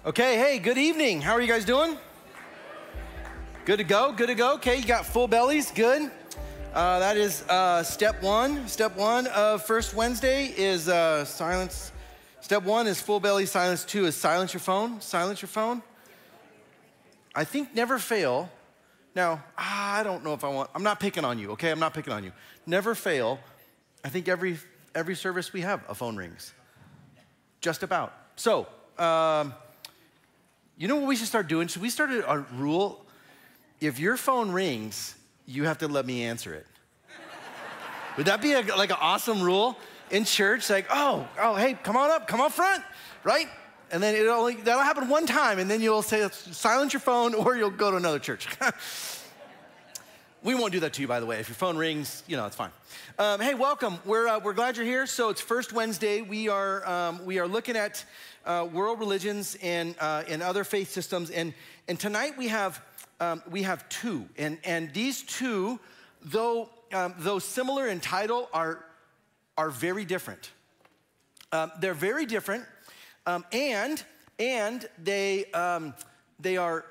Okay, hey, good evening. How are you guys doing? Good to go, good to go. Okay, you got full bellies, good. That is step one. Step one of First Wednesday is silence. Step one is full belly, silence. Two is silence your phone, silence your phone. I think never fail. Now, I don't know if I'm not picking on you, okay? I'm not picking on you. Never fail. I think every service we have, a phone rings. Just about. So, you know what we should start doing? Should we start a rule? If your phone rings, you have to let me answer it. Would that be like an awesome rule in church? Like, oh, hey, come on up, come up front, right? And then that'll happen one time, and then you'll say, silence your phone, or you'll go to another church. We won't do that to you, by the way. If your phone rings, it's fine. Hey, welcome. We're glad you're here. So it's First Wednesday. We are looking at world religions and other faith systems, and tonight we have two, and these two, though similar in title, are very different. They're very different, and they are.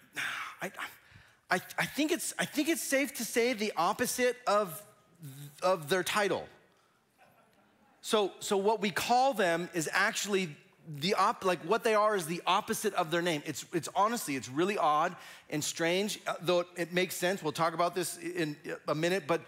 I think it's safe to say the opposite of their title. So what we call them is actually what they are is the opposite of their name. It's honestly, it's really odd and strange, though it makes sense. We'll talk about this in a minute, but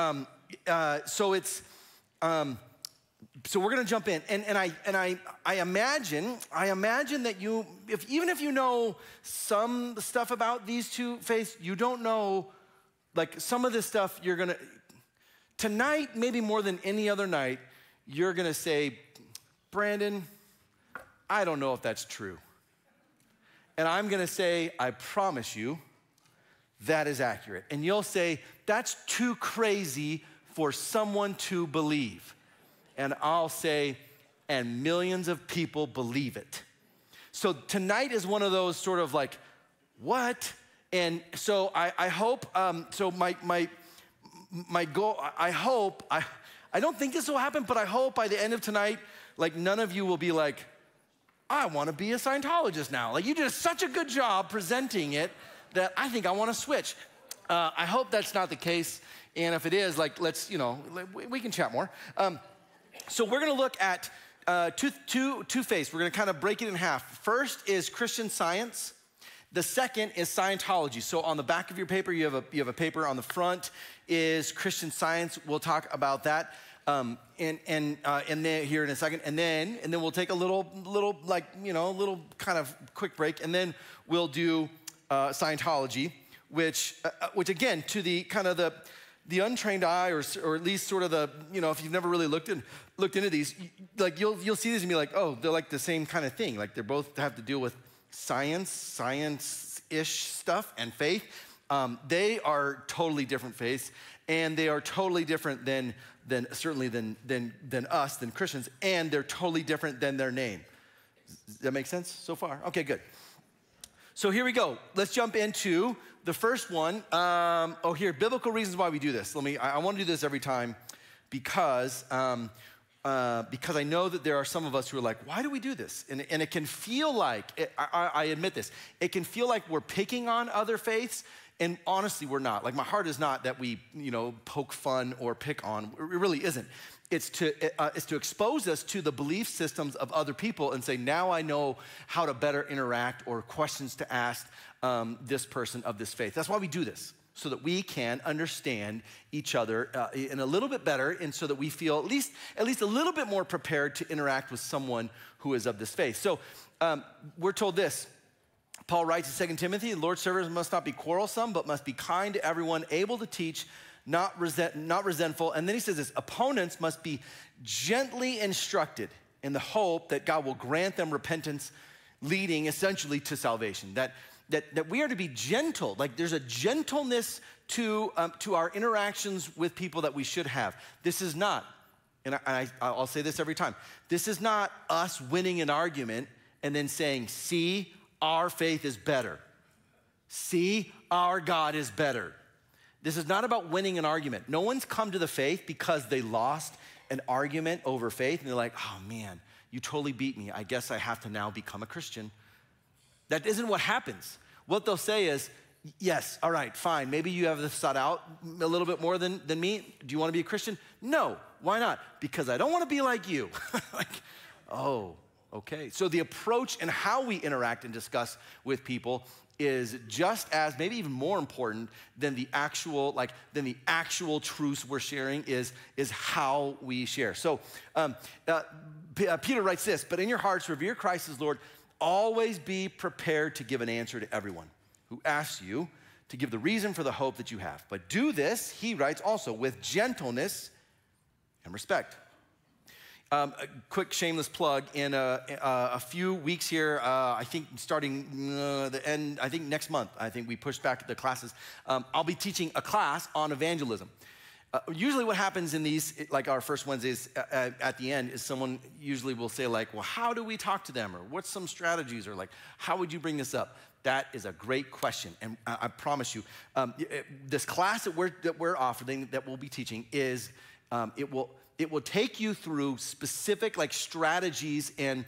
so we're gonna jump in, and I imagine that even if you know some stuff about these two faiths, you don't know like some of this stuff. Tonight, maybe more than any other night, you're gonna say, Brandon, I don't know if that's true. And I'm gonna say, I promise you, that is accurate. And you'll say, that's too crazy for someone to believe. And I'll say, and millions of people believe it. So tonight is one of those sort of like, what? And so I hope, so my goal, I don't think this will happen, but I hope by the end of tonight, like none of you will be like, I wanna be a Scientologist now. Like you did such a good job presenting it that I think I wanna switch. I hope that's not the case. And if it is, like let's, we can chat more. So we're gonna look at two faiths. We're gonna kind of break it in half. First is Christian Science. The second is Scientology. So on the back of your paper, you have a paper. On the front is Christian Science. We'll talk about that and then here in a second. And then we'll take a little kind of quick break. And then we'll do Scientology, which again, to the kind of the untrained eye, or at least sort of the, if you've never really looked into these, like you'll see these and be like, oh, they're like the same kind of thing. Like they both have to deal with science-ish stuff and faith. They are totally different faiths, and they are totally different than us, than Christians, and they're totally different than their name. Does that make sense so far? Okay, good. So here we go. Let's jump into the first one. Biblical reasons why we do this. I want to do this every time because I know that there are some of us who are like, why do we do this? And it can feel like, I admit this, it can feel like we're picking on other faiths, and honestly, we're not. Like my heart is not that we, poke fun or pick on. It really isn't. It's to expose us to the belief systems of other people and say, now I know how to better interact or questions to ask this person of this faith. That's why we do this, so that we can understand each other in a little bit better, and so that we feel at least a little bit more prepared to interact with someone who is of this faith. So we're told this. Paul writes in 2 Timothy, the Lord's servants must not be quarrelsome, but must be kind to everyone, able to teach, not resentful. And then he says this, opponents must be gently instructed in the hope that God will grant them repentance, leading essentially to salvation. That we are to be gentle. Like there's a gentleness to our interactions with people that we should have. This is not, and I'll say this every time, this is not us winning an argument and then saying, see, our faith is better. See, our God is better. This is not about winning an argument. No one's come to the faith because they lost an argument over faith and they're like, oh man, you totally beat me. I guess I have to now become a Christian. That isn't what happens. What they'll say is, yes, all right, fine. Maybe you have this thought out a little bit more than me. Do you want to be a Christian? No. Why not? Because I don't want to be like you. Like, oh, okay. So the approach and how we interact and discuss with people is just as, maybe even more important than the actual truths we're sharing is how we share. So Peter writes this, but in your hearts, revere Christ as Lord. Always be prepared to give an answer to everyone who asks you to give the reason for the hope that you have. But do this, he writes also, with gentleness and respect. A quick shameless plug, in a few weeks here, I think starting the end, I think next month, I think we pushed back the classes, I'll be teaching a class on evangelism. Usually what happens in these, like our first Wednesdays at the end, is someone usually will say like, well, how do we talk to them? Or what's some strategies? Or like, how would you bring this up? That is a great question. And I promise you, this class that we're offering, that we'll be teaching is, it will take you through specific like strategies and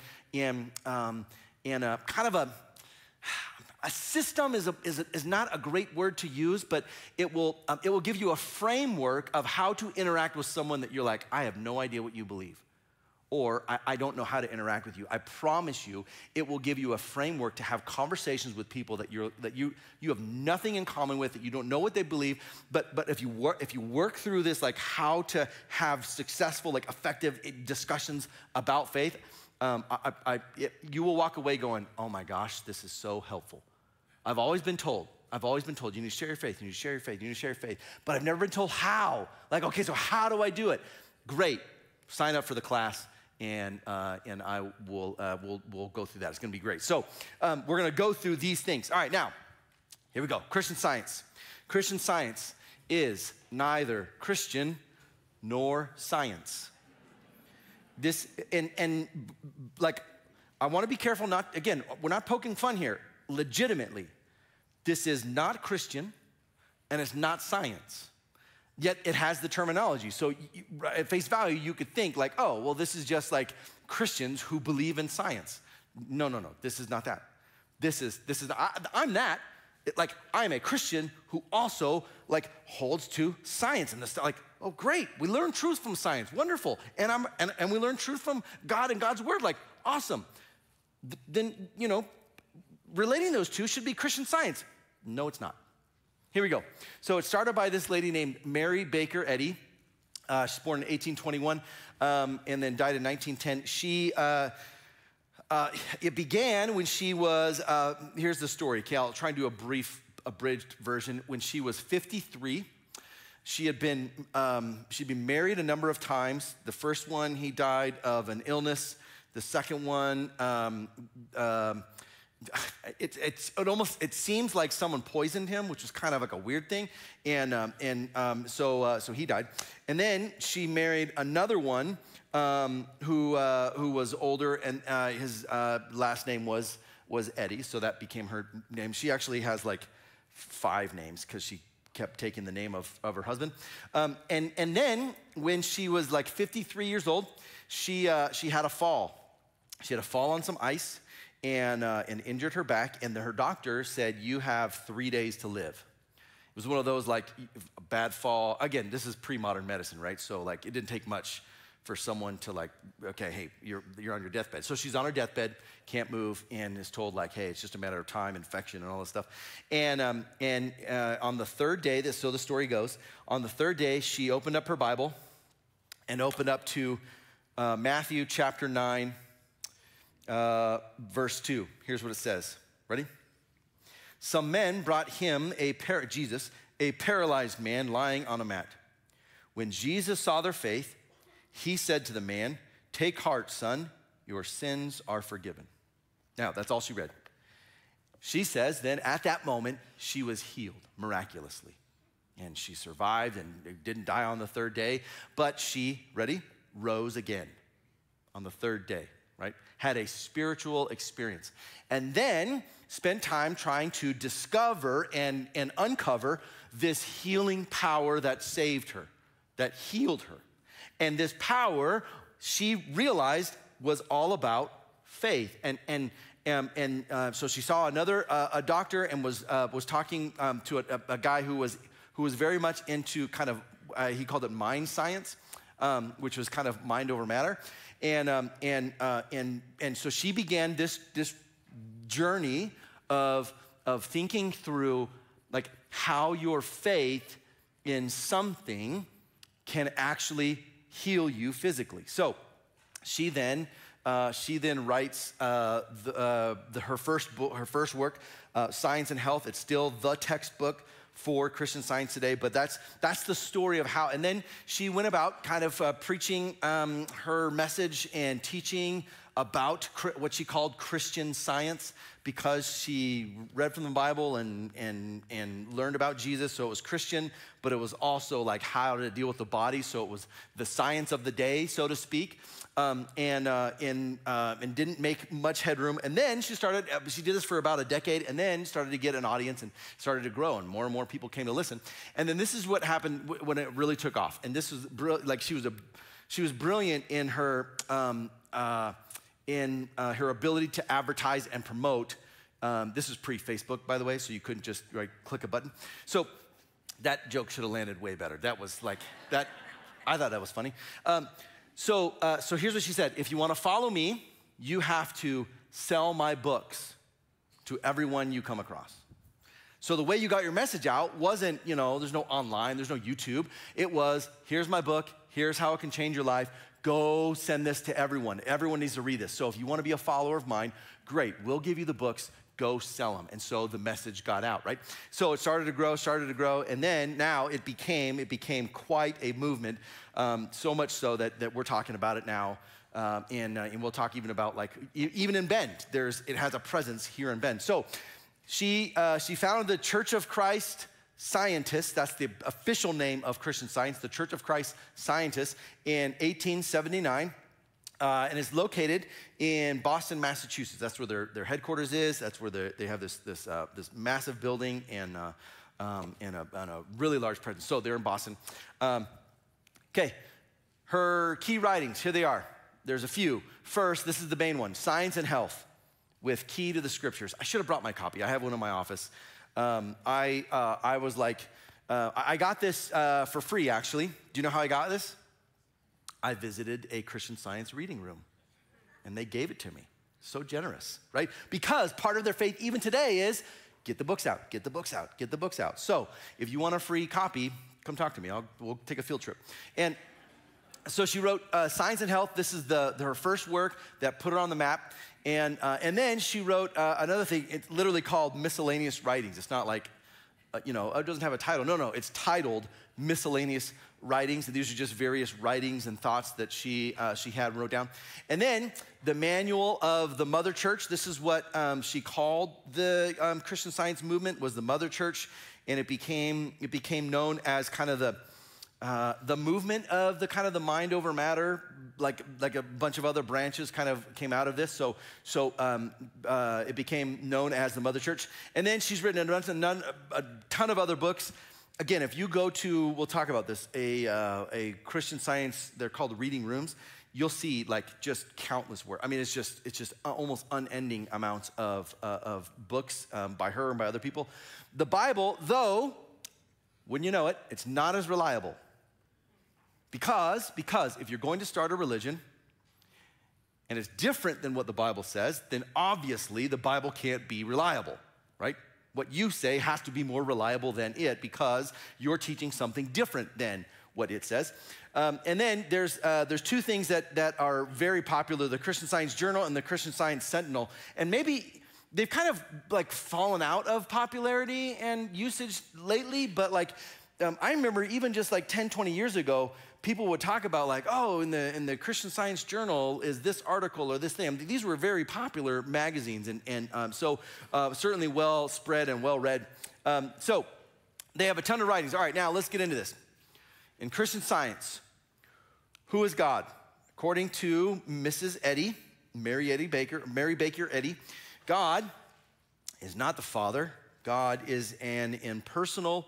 a kind of a system is not a great word to use, but it will give you a framework of how to interact with someone that you're like, I have no idea what you believe, or I don't know how to interact with you. I promise you, it will give you a framework to have conversations with people that you have nothing in common with, that you don't know what they believe. But if you work through this, like how to have successful, like effective discussions about faith, you will walk away going, oh my gosh, this is so helpful. I've always been told you need to share your faith, you need to share your faith, you need to share your faith, but I've never been told how. Like, okay, so how do I do it? Great, sign up for the class, and I will we'll go through that. It's gonna be great. So we're gonna go through these things. All right, now, here we go. Christian Science. Christian Science is neither Christian nor science. This, and like, I wanna be careful again, we're not poking fun here. Legitimately, this is not Christian and it's not science, yet it has the terminology. So at face value, you could think like, oh, well, this is just like Christians who believe in science. No, this is not that. I'm that. Like, I'm a Christian who also like holds to science and this, like, oh, great, we learn truth from science, wonderful. And we learn truth from God and God's word, like, awesome. Then, relating those two should be Christian Science. No, it's not. Here we go. So it started by this lady named Mary Baker Eddy. She's born in 1821 and then died in 1910. It began when she was, here's the story. Okay, I'll try and do a brief, abridged version. When she was 53, she'd been married a number of times. The first one, he died of an illness. The second one, it seems like someone poisoned him, which was kind of like a weird thing, so he died. And then she married another one who was older, and his last name was Eddy, so that became her name. She actually has like 5 names because she kept taking the name of her husband. And then when she was like 53 years old, she had a fall. She had a fall on some ice and injured her back, and her doctor said, you have 3 days to live. It was one of those like a bad fall. Again, this is pre-modern medicine, right? So like it didn't take much for someone to like, okay, hey, you're on your deathbed. So she's on her deathbed, can't move, and is told like, hey, it's just a matter of time, infection, and all this stuff. And on the third day, so the story goes, on the third day, she opened up her Bible and opened up to Matthew chapter 9, verse 2. Here's what it says. Ready? Some men brought him, Jesus, a paralyzed man lying on a mat. When Jesus saw their faith, he said to the man, take heart, son, your sins are forgiven. Now, that's all she read. She says then at that moment, she was healed miraculously. And she survived and didn't die on the third day, but she, ready, rose again on the third day, right? Had a spiritual experience. And then spent time trying to discover and uncover this healing power that saved her, that healed her. And this power, she realized, was all about faith. So she saw another a doctor and was talking to a guy who was very much into kind of he called it mind science, which was kind of mind over matter, and so she began this journey of thinking through like how your faith in something can actually heal you physically. So she then writes her first work, Science and Health. It's still the textbook for Christian Science today, but that's the story of how. And then she went about kind of preaching her message and teaching about what she called Christian Science, because she read from the Bible and learned about Jesus. So it was Christian, but it was also like how to deal with the body. So it was the science of the day, so to speak. And didn't make much headroom. And then she did this for about a decade, and then started to get an audience and started to grow, and more people came to listen. And then this is what happened when it really took off. And this was like she was brilliant in her her ability to advertise and promote. This is pre-Facebook, by the way, so you couldn't just click a button. So that joke should have landed way better. That was like that. I thought that was funny. So here's what she said. If you want to follow me, you have to sell my books to everyone you come across. So the way you got your message out wasn't, there's no online, there's no YouTube. It was, here's my book, here's how it can change your life. Go send this to everyone. Everyone needs to read this. So if you want to be a follower of mine, great. We'll give you the books. Go sell them. And so the message got out, right? So it started to grow. And then now it became quite a movement. So much so that we're talking about it now. And we'll talk even about even in Bend, it has a presence here in Bend. So she founded the Church of Christ Scientists. That's the official name of Christian Science, the Church of Christ Scientists, in 1879. And it's located in Boston, Massachusetts. That's where their headquarters is. That's where they have this massive building and a really large presence. So they're in Boston. Okay, her key writings, here they are. There's a few. First, this is the main one, Science and Health with Key to the Scriptures. I should have brought my copy. I have one in my office. I was like, I got this for free, actually. Do you know how I got this? I visited a Christian Science reading room, and they gave it to me. So generous, right? Because part of their faith even today is get the books out, get the books out, get the books out. So if you want a free copy, come talk to me. We'll take a field trip. And so she wrote Science and Health. This is her first work that put her on the map. And then she wrote another thing. It's literally called Miscellaneous Writings. It's not like, it doesn't have a title. No, it's titled Miscellaneous Writings. And these are just various writings and thoughts that she had and wrote down. And then the Manual of the Mother Church. This is what she called the Christian Science movement, was the Mother Church. And it became known as kind of the movement of the mind over matter, like a bunch of other branches kind of came out of this. So it became known as the Mother Church. And then she's written a ton of other books. Again, if you go to, we'll talk about this, a Christian Science, they're called reading rooms, you'll see just countless work. I mean, it's just almost unending amounts of books by her and by other people. The Bible, though, wouldn't you know it, it's not as reliable. Because if you're going to start a religion and it's different than what the Bible says, then obviously the Bible can't be reliable, right? What you say has to be more reliable than it because you're teaching something different than what it says. And then there's two things that are very popular, the Christian Science Journal and the Christian Science Sentinel. And maybe they've kind of fallen out of popularity and usage lately, but I remember even just 10, 20 years ago, people would talk about in the Christian Science Journal is this article or this thing. I mean, these were very popular magazines and so certainly well spread and well read. So they have a ton of writings. All right, now let's get into this. In Christian Science, who is God? According to Mrs. Eddy, Mary Baker Eddy, God is not the Father. God is an impersonal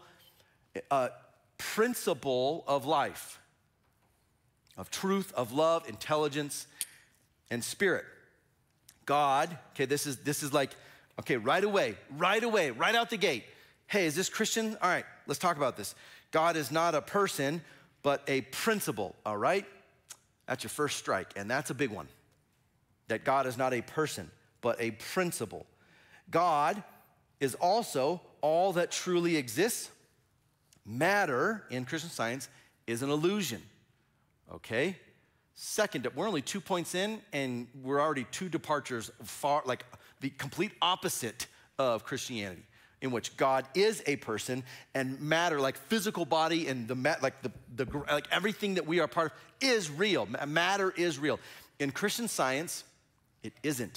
principle of life, of truth, of love, intelligence, and spirit. God, okay, this is like, okay, right away, right out the gate. Hey, is this Christian? All right, let's talk about this. God is not a person, but a principle, all right? That's your first strike, and that's a big one. That God is not a person, but a principle. God is also all that truly exists. Matter in Christian Science is an illusion, okay? Second, we're only 2 points in, and we're already 2 departures far, like the complete opposite of Christianity, in which God is a person and matter, like physical body and like everything that we are part of is real. Matter is real. In Christian Science, it isn't.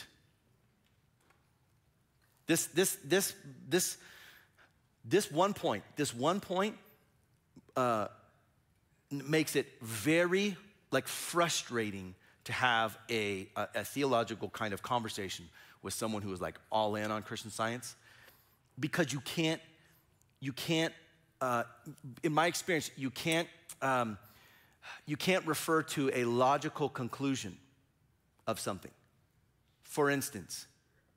This one point makes it very frustrating to have a theological kind of conversation with someone who is like all in on Christian Science, because you can't, in my experience, you can't refer to a logical conclusion of something. For instance,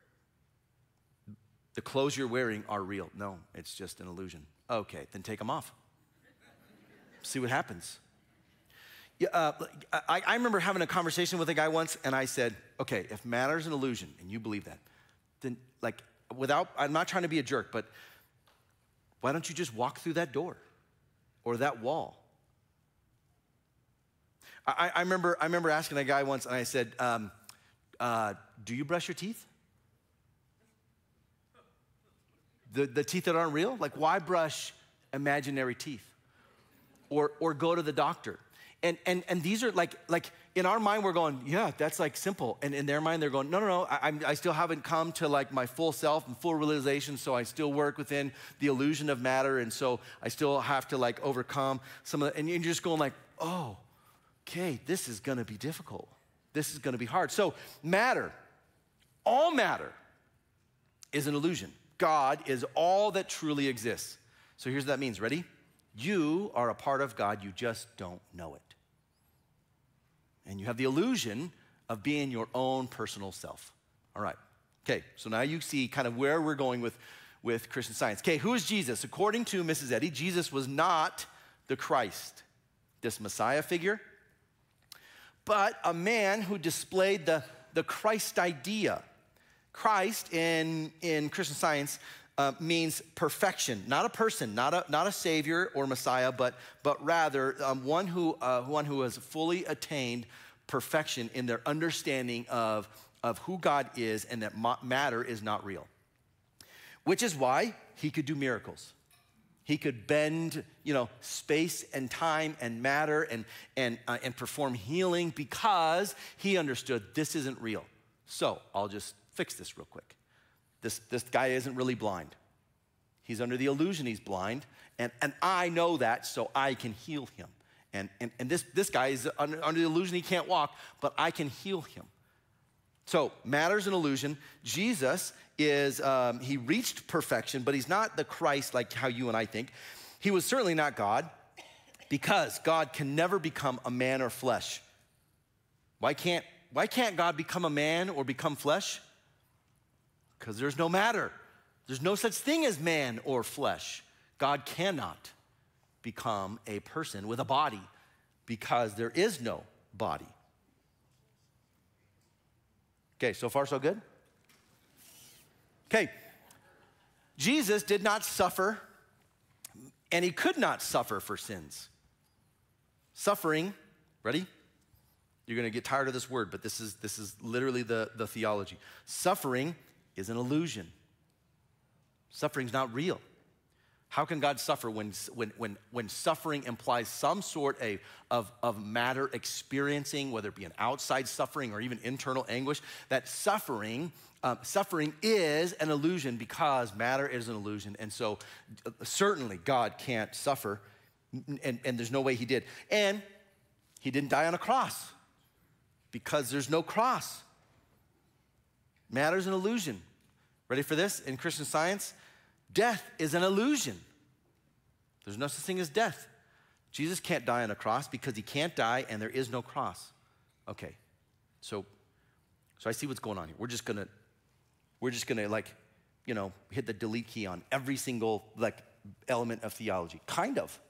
the clothes you're wearing are real. No, it's just an illusion. Okay, then take them off. See what happens. Yeah, I remember having a conversation with a guy once, and I said, okay, if matter is an illusion, and you believe that, then I'm not trying to be a jerk, but why don't you just walk through that door or that wall? I remember asking a guy once, and I said, do you brush your teeth? The teeth that aren't real? Like, why brush imaginary teeth? Or go to the doctor? And these are like in our mind, we're going, yeah, that's like simple. And in their mind, they're going, no, I still haven't come to like my full self and full realization, so I still work within the illusion of matter, and so I still have to like overcome some of the, and you're just going like, oh, okay, this is gonna be difficult. This is gonna be hard. So matter, all matter is an illusion. God is all that truly exists. So here's what that means, ready? You are a part of God, you just don't know it. And you have the illusion of being your own personal self. All right, okay, so now you see kind of where we're going with Christian Science. Okay, who is Jesus? According to Mrs. Eddy, Jesus was not the Christ, this Messiah figure, but a man who displayed the Christ idea. Christ in Christian Science means perfection, not a person, not a savior or Messiah, but rather one who has fully attained perfection in their understanding of who God is, and that matter is not real. Which is why he could do miracles. He could bend, space and time and matter and perform healing, because he understood this isn't real. So I'll just fix this real quick. This guy isn't really blind. He's under the illusion he's blind, and I know that, so I can heal him. And this guy is under the illusion he can't walk, but I can heal him. So matter's an illusion. Jesus is, he reached perfection, but he's not the Christ like how you and I think. He was certainly not God, because God can never become a man or flesh. Why can't God become a man or become flesh? Because there's no matter. There's no such thing as man or flesh. God cannot become a person with a body, because there is no body. Okay, so far so good? Okay, Jesus did not suffer, and he could not suffer for sins. Suffering, ready? You're gonna get tired of this word, but this is literally the theology. Suffering is an illusion. Suffering's not real. How can God suffer when suffering implies some sort of matter experiencing, whether it be an outside suffering or even internal anguish? That suffering is an illusion, because matter is an illusion. And so certainly God can't suffer, and there's no way he did. And he didn't die on a cross, because there's no cross. Matter's an illusion. Ready for this? In Christian Science, death is an illusion. There's no such thing as death. Jesus can't die on a cross, because he can't die and there is no cross. Okay, so So I see what's going on here. We're just gonna like, hit the delete key on every single like element of theology. Kind of.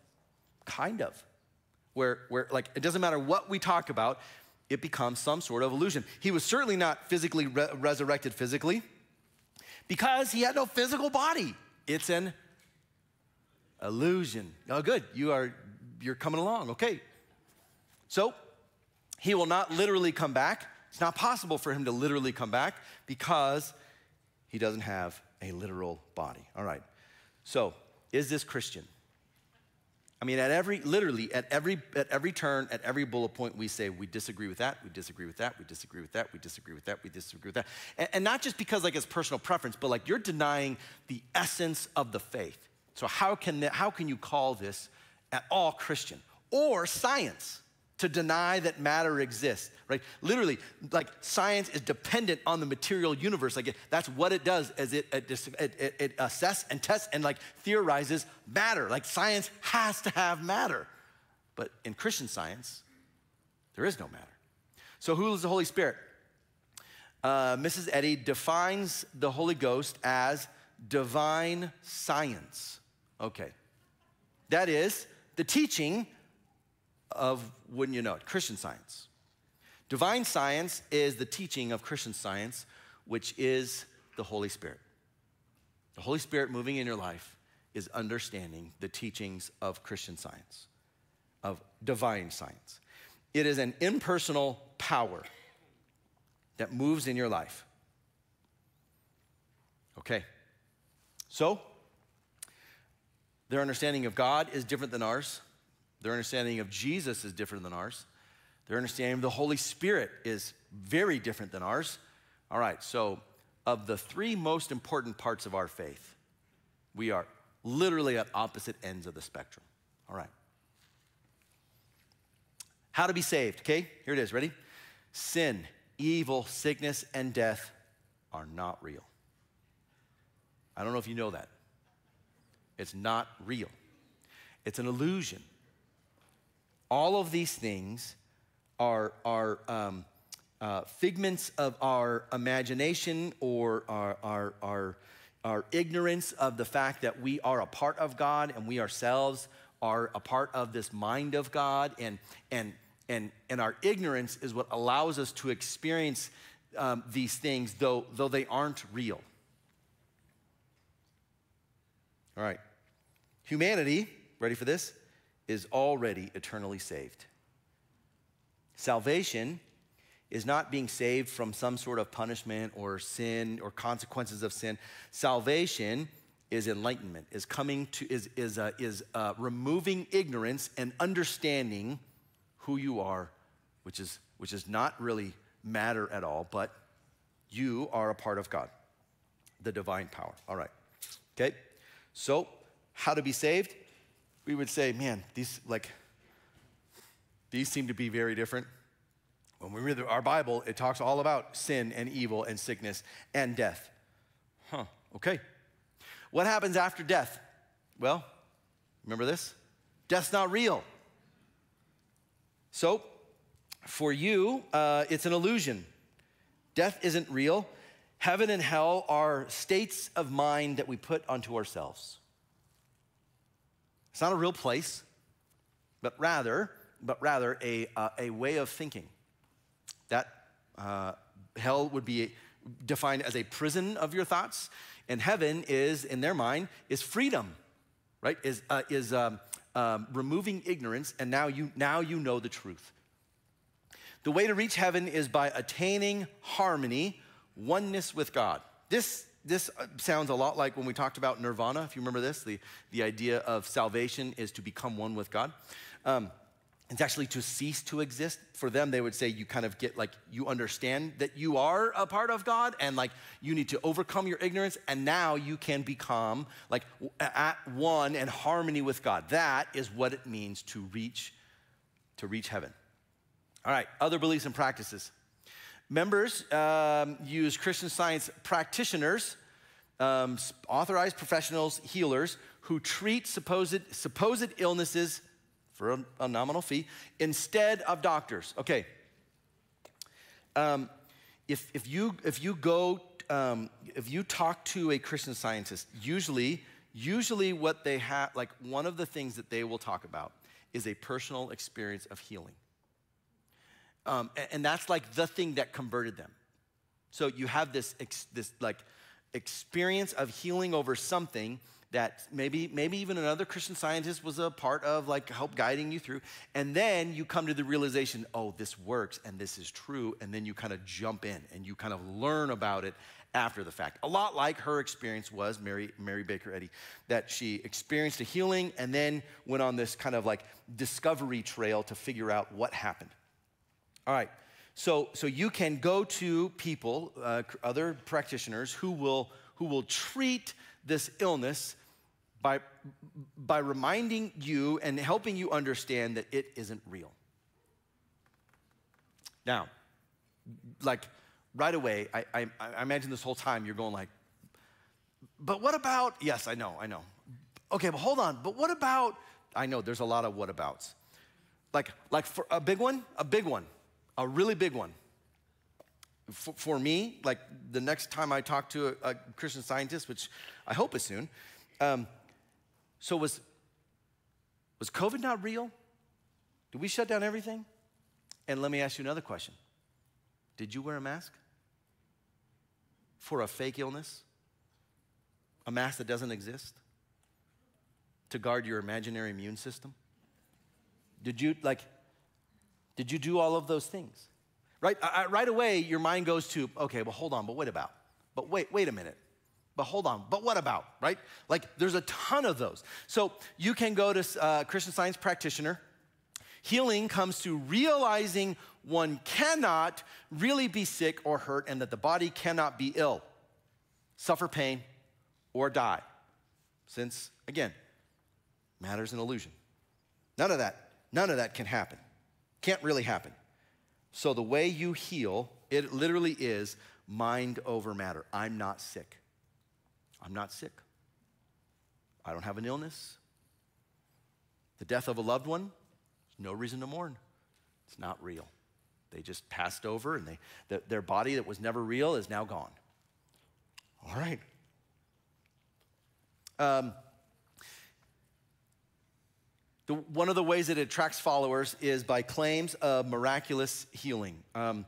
Where like, it doesn't matter what we talk about, it becomes some sort of illusion. He was certainly not physically resurrected physically because he had no physical body. It's an illusion. Oh, good, you're coming along, okay. So he will not literally come back. It's not possible for him to literally come back because he doesn't have a literal body. All right, so is this Christian? I mean, at every turn, at every bullet point, we say we disagree with that, we disagree with that, we disagree with that, we disagree with that, we disagree with that. And not just because like it's personal preference, but like you're denying the essence of the faith. So how can you call this at all Christian? Or science, to deny that matter exists, right? Literally, like science is dependent on the material universe. Like that's what it does, as it assesses and tests and like theorizes matter. Like science has to have matter. But in Christian science, there is no matter. So who is the Holy Spirit? Mrs. Eddy defines the Holy Ghost as divine science. Okay. That is the teaching of, wouldn't you know it, Christian science. Divine science is the teaching of Christian science, which is the Holy Spirit. The Holy Spirit moving in your life is understanding the teachings of Christian science, of divine science. It is an impersonal power that moves in your life. Okay, so their understanding of God is different than ours. Their understanding of Jesus is different than ours. Their understanding of the Holy Spirit is very different than ours. All right, so of the three most important parts of our faith, we are literally at opposite ends of the spectrum. All right. How to be saved, okay? Here it is, ready? Sin, evil, sickness, and death are not real. I don't know if you know that. It's not real. It's an illusion. All of these things are figments of our imagination or our ignorance of the fact that we are a part of God and we ourselves are a part of this mind of God, and our ignorance is what allows us to experience these things, though they aren't real. All right, humanity, ready for this, is already eternally saved. Salvation is not being saved from some sort of punishment or sin or consequences of sin. Salvation is enlightenment, is removing ignorance and understanding who you are, which is not really matter at all, but you are a part of God, the divine power. All right, okay? So how to be saved? We would say, man, these seem to be very different. When we read our Bible, it talks all about sin and evil and sickness and death. Okay. What happens after death? Well, remember this? Death's not real. So, for you, it's an illusion. Death isn't real. Heaven and hell are states of mind that we put onto ourselves. It's not a real place, but rather a way of thinking. That hell would be defined as a prison of your thoughts, and heaven is, in their mind, is freedom, right? Is removing ignorance, and now you know the truth. The way to reach heaven is by attaining harmony, oneness with God. This sounds a lot like when we talked about nirvana, if you remember this. The idea of salvation is to become one with God. It's actually to cease to exist. For them, they would say you kind of get like, you understand that you are a part of God and like you need to overcome your ignorance, and now you can become like at one and harmony with God. That is what it means to reach heaven. All right, other beliefs and practices. Members use Christian Science practitioners, authorized professionals, healers, who treat supposed illnesses for a nominal fee instead of doctors. Okay. if you talk to a Christian Scientist, usually what they have, like one of the things that they will talk about is a personal experience of healing. And that's like the thing that converted them. So you have this like experience of healing over something that maybe even another Christian Scientist was a part of, like help guiding you through. And then you come to the realization, oh, this works and this is true. And then you kind of jump in and you kind of learn about it after the fact. A lot like her experience was, Mary Baker Eddy, that she experienced a healing and then went on this kind of like discovery trail to figure out what happened. All right, so you can go to people, other practitioners who will treat this illness by reminding you and helping you understand that it isn't real. Now, like right away, I imagine this whole time you're going like, but what about, yes, I know. Okay, but hold on, but what about, I know there's a lot of what abouts. Like for a big one, a really big one. For me, like the next time I talk to a Christian Scientist, which I hope is soon, so was COVID not real? Did we shut down everything? And let me ask you another question. Did you wear a mask for a fake illness? A mask that doesn't exist? To guard your imaginary immune system? Did you do all of those things? Right? Right away, your mind goes to, okay, well, hold on, but what about? But wait a minute. But hold on, but what about, right? Like, there's a ton of those. So you can go to Christian Science practitioner. Healing comes to realizing one cannot really be sick or hurt and that the body cannot be ill, suffer pain, or die. Since, again, matter's an illusion. None of that can happen. Can't really happen. So the way you heal, it literally is mind over matter. I'm not sick. I'm not sick. I don't have an illness. The death of a loved one, no reason to mourn. It's not real. They just passed over and their body that was never real is now gone. All right. One of the ways that it attracts followers is by claims of miraculous healing.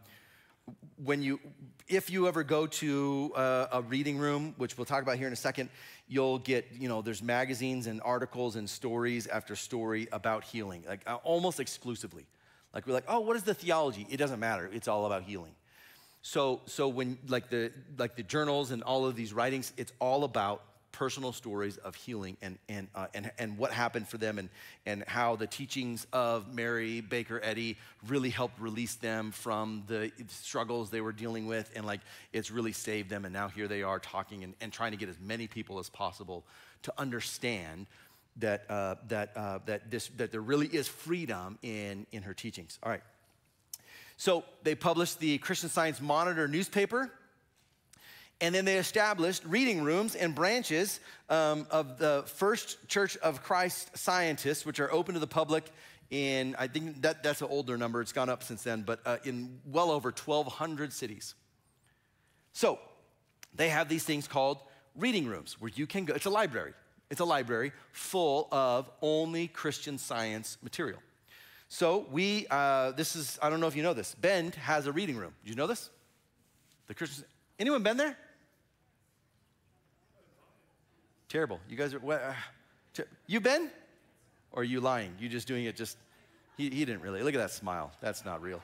If you ever go to a reading room, which we'll talk about here in a second, you'll get, there's magazines and articles and stories after story about healing, like almost exclusively. Like we're like, oh, what is the theology? It doesn't matter. It's all about healing. So when like the journals and all of these writings, it's all about personal stories of healing and what happened for them and how the teachings of Mary Baker Eddy really helped release them from the struggles they were dealing with, and like it's really saved them, and now here they are talking and trying to get as many people as possible to understand that there really is freedom in her teachings. All right. So they published the Christian Science Monitor newspaper. And then they established reading rooms and branches of the First Church of Christ Scientists, which are open to the public in, I think that's an older number, it's gone up since then, but in well over 1,200 cities. So they have these things called reading rooms where you can go. It's a library. It's a library full of only Christian Science material. So I don't know if you know this, Bend has a reading room. Did you know this? Anyone been there? Terrible. You guys are, you been? Or are you lying? You just doing it he didn't really. Look at that smile. That's not real.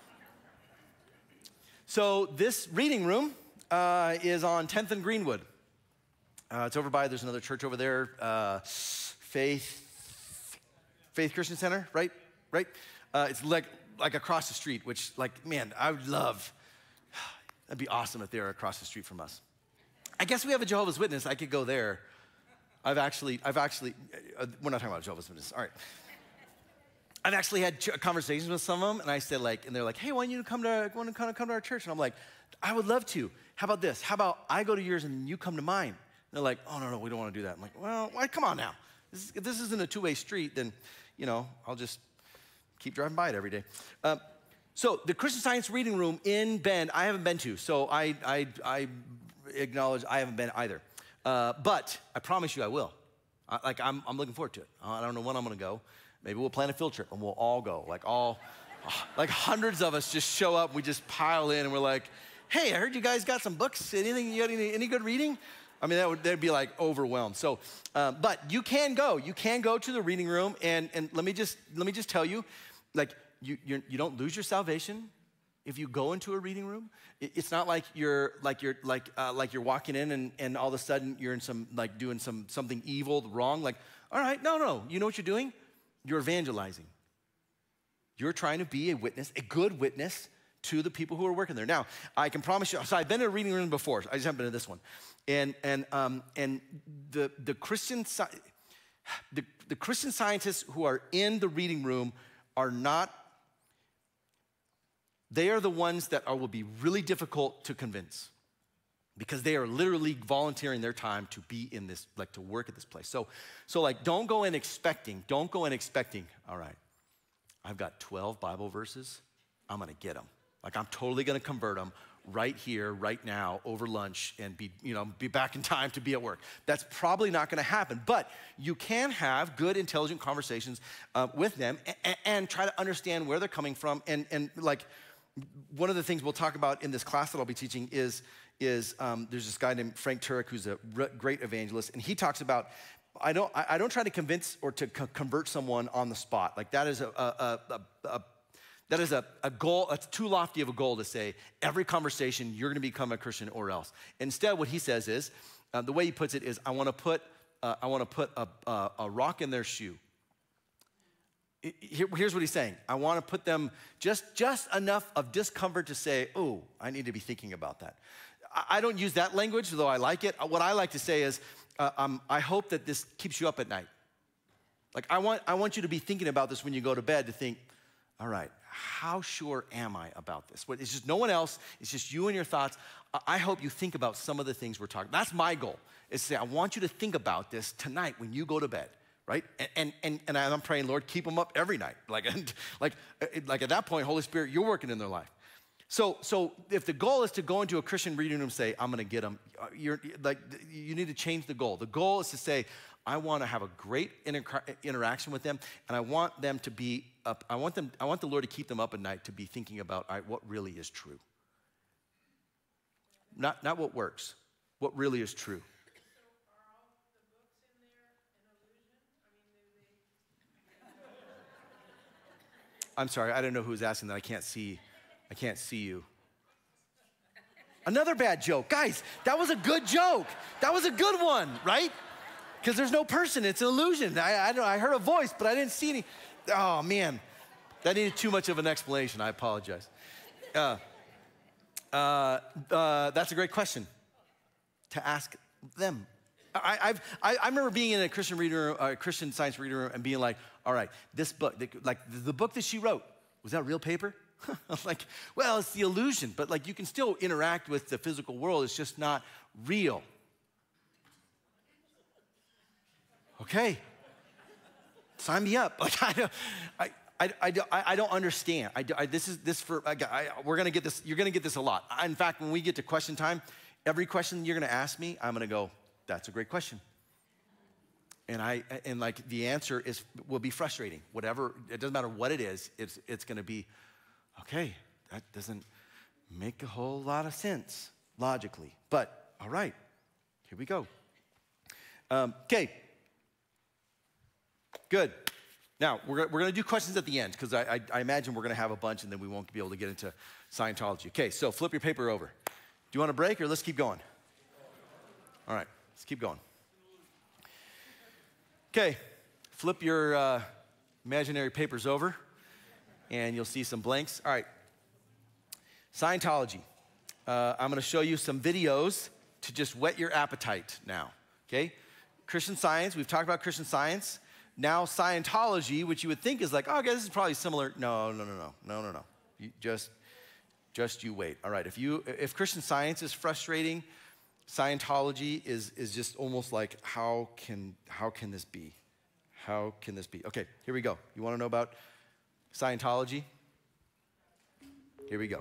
So this reading room is on 10th and Greenwood. It's over by, there's another church over there, Faith Christian Center, right? It's like across the street, which man, I would love, that'd be awesome if they were across the street from us. I guess we have a Jehovah's Witness. I could go there. I've actually, we're not talking about Jehovah's Witness. All right. I've actually had conversations with some of them, and I said and they're like, hey, why don't you come to our church? And I'm like, I would love to. How about this? How about I go to yours and you come to mine? And they're like, oh, no, we don't want to do that. I'm like, well, why? Come on now. If this isn't a two-way street, then, I'll just keep driving by it every day. So the Christian Science reading room in Bend, I haven't been to, so I acknowledge I haven't been either. But I promise you I will. I'm looking forward to it. I don't know when I'm gonna go. Maybe we'll plan a field trip and we'll all go. Like hundreds of us just show up, we just pile in and we're like, hey, I heard you guys got some books. Anything, you got any good reading? I mean, they'd be like overwhelmed. So, but you can go. You can go to the reading room, and let me just tell you, like you don't lose your salvation if you go into a reading room. It's not like you're walking in and all of a sudden you're in some like doing something evil, wrong. Like, all right, no. You know what you're doing? You're evangelizing. You're trying to be a witness, a good witness to the people who are working there. Now, I can promise you. So I've been in a reading room before. I just haven't been to this one. And the Christian Scientists who are in the reading room are not. They are the ones that will be really difficult to convince, because they are literally volunteering their time to be in this, like to work at this place. So like don't go in expecting. All right, I've got 12 Bible verses. I'm gonna get them. Like I'm totally gonna convert them right here, right now, over lunch, and be back in time to be at work. That's probably not gonna happen, but you can have good, intelligent conversations with them and try to understand where they're coming from. And like one of the things we'll talk about in this class that I'll be teaching is there's this guy named Frank Turek who's a great evangelist, and he talks about, I don't try to convince or to convert someone on the spot. Like that is a goal. It's too lofty of a goal to say every conversation you're going to become a Christian or else. Instead, what he says is, the way he puts it is, I want to put a rock in their shoe. Here's what he's saying. I want to put them just enough of discomfort to say, oh, I need to be thinking about that. I don't use that language, though I like it. What I like to say is, I hope that this keeps you up at night. Like I want you to be thinking about this when you go to bed, to think, all right, how sure am I about this? It's just no one else. It's just you and your thoughts. I hope you think about some of the things we're talking about. That's my goal, is to say, I want you to think about this tonight when you go to bed, right? And I'm praying, Lord, keep them up every night. Like at that point, Holy Spirit, you're working in their life. So if the goal is to go into a Christian reading room and say, I'm gonna get them, you need to change the goal. The goal is to say, I want to have a great interaction with them, and I want them to be up. I want the Lord to keep them up at night to be thinking about what really is true. Not what works, what really is true. So are all the books in there an illusion? I'm sorry, I don't know who was asking that. I can't see you. Another bad joke. Guys, that was a good joke. That was a good one, right? Because there's no person, it's an illusion. I heard a voice, but I didn't see any. Oh man, that needed too much of an explanation. I apologize. That's a great question to ask them. I remember being in a Christian reading room, a Christian Science reading room, and being like, all right, this book, like the book that she wrote, was that real paper? I was like, well, it's the illusion, but like you can still interact with the physical world. It's just not real. Okay, sign me up. Like I don't understand. We're gonna get this. You're gonna get this a lot. In fact, when we get to question time, every question you're gonna ask me, I'm gonna go, that's a great question. And like the answer will be frustrating. Whatever, it doesn't matter what it is. It's gonna be, okay, that doesn't make a whole lot of sense logically. But all right, here we go. Okay. Good. Now, we're going to do questions at the end, because I imagine we're going to have a bunch and then we won't be able to get into Scientology. Okay, so flip your paper over. Do you want a break or let's keep going? All right, let's keep going. Okay, flip your imaginary papers over and you'll see some blanks. All right, Scientology. I'm going to show you some videos to just whet your appetite now, okay? Christian Science, we've talked about Christian Science. Now Scientology, which you would think is like, oh, okay, this is probably similar. No. You just you wait. All right, if Christian Science is frustrating, Scientology is just almost like, how can this be? How can this be? Okay, here we go. You want to know about Scientology? Here we go.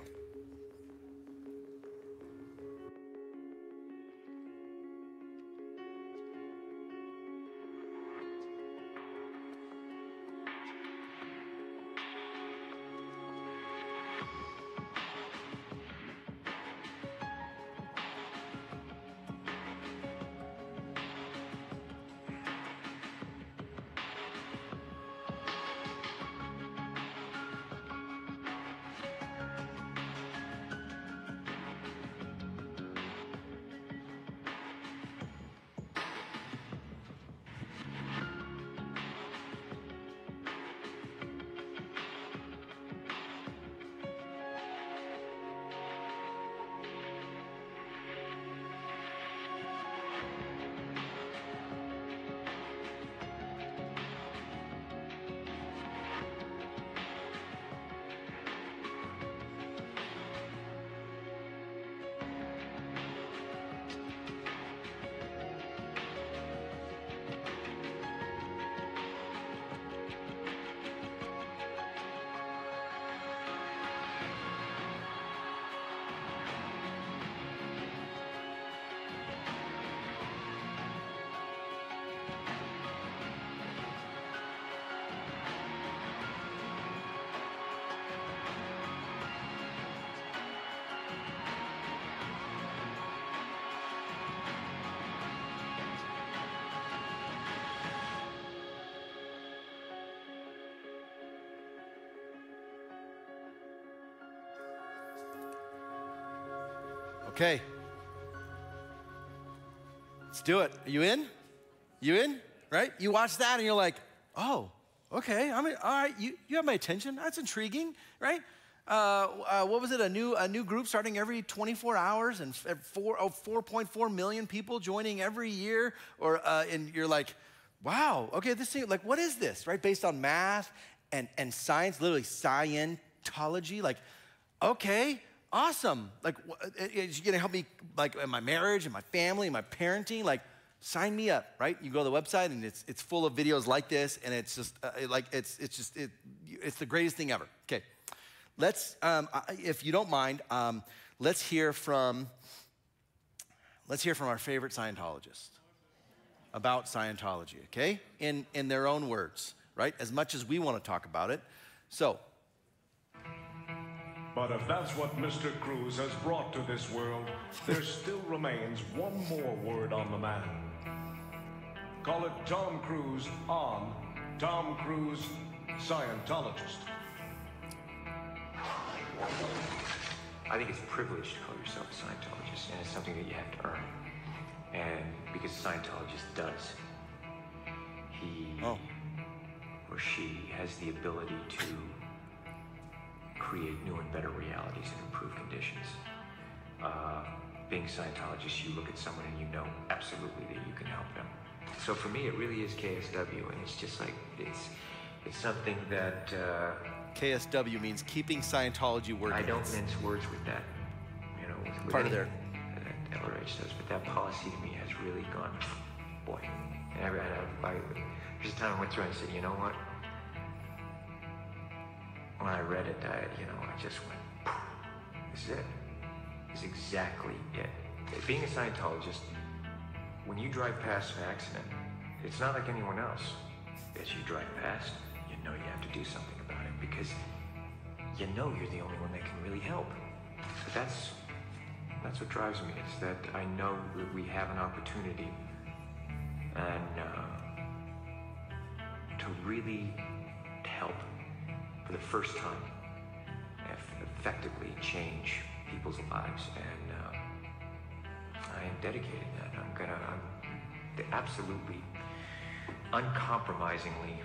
Okay. Let's do it. Are you in? You in? Right? You watch that and you're like, oh, okay. I mean, all right. You have my attention. That's intriguing, right? What was it? A new group starting every 24 hours and 4.4 million people joining every year. And you're like, wow. Okay, this thing, like, what is this? Right? Based on math and science, literally Scientology. Like, okay. Awesome. Like, is you gonna help me, like, in my marriage, and my family, and my parenting? Like, sign me up, right? You go to the website, and it's full of videos like this, and it's just it's the greatest thing ever. Okay, let's, if you don't mind, let's hear from our favorite Scientologist about Scientology. Okay, in their own words, right? As much as we want to talk about it, so. But if that's what Mr. Cruz has brought to this world, there still remains one more word on the man. Call it Tom Cruise on Tom Cruise Scientologist. I think it's a privilege to call yourself a Scientologist, and it's something that you have to earn. And because a Scientologist does, he or she has the ability to create new and better realities and improve conditions. Being a Scientologist, you look at someone and you know absolutely that you can help them. So for me, it really is KSW, and it's just like, it's something that... KSW means keeping Scientology working. I don't mince words with that, you know, with part of their... That LRH does, but that policy to me has really gone, boy. And there's a time I went through and I said, you know what? When I read it, I just went, this is it. This is exactly it. Being a Scientologist, when you drive past an accident, it's not like anyone else. As you drive past, you know you have to do something about it because you know you're the only one that can really help. So that's what drives me, is that I know that we have an opportunity and to really help for the first time, effectively change people's lives, and I am dedicated to that. I'm absolutely, uncompromisingly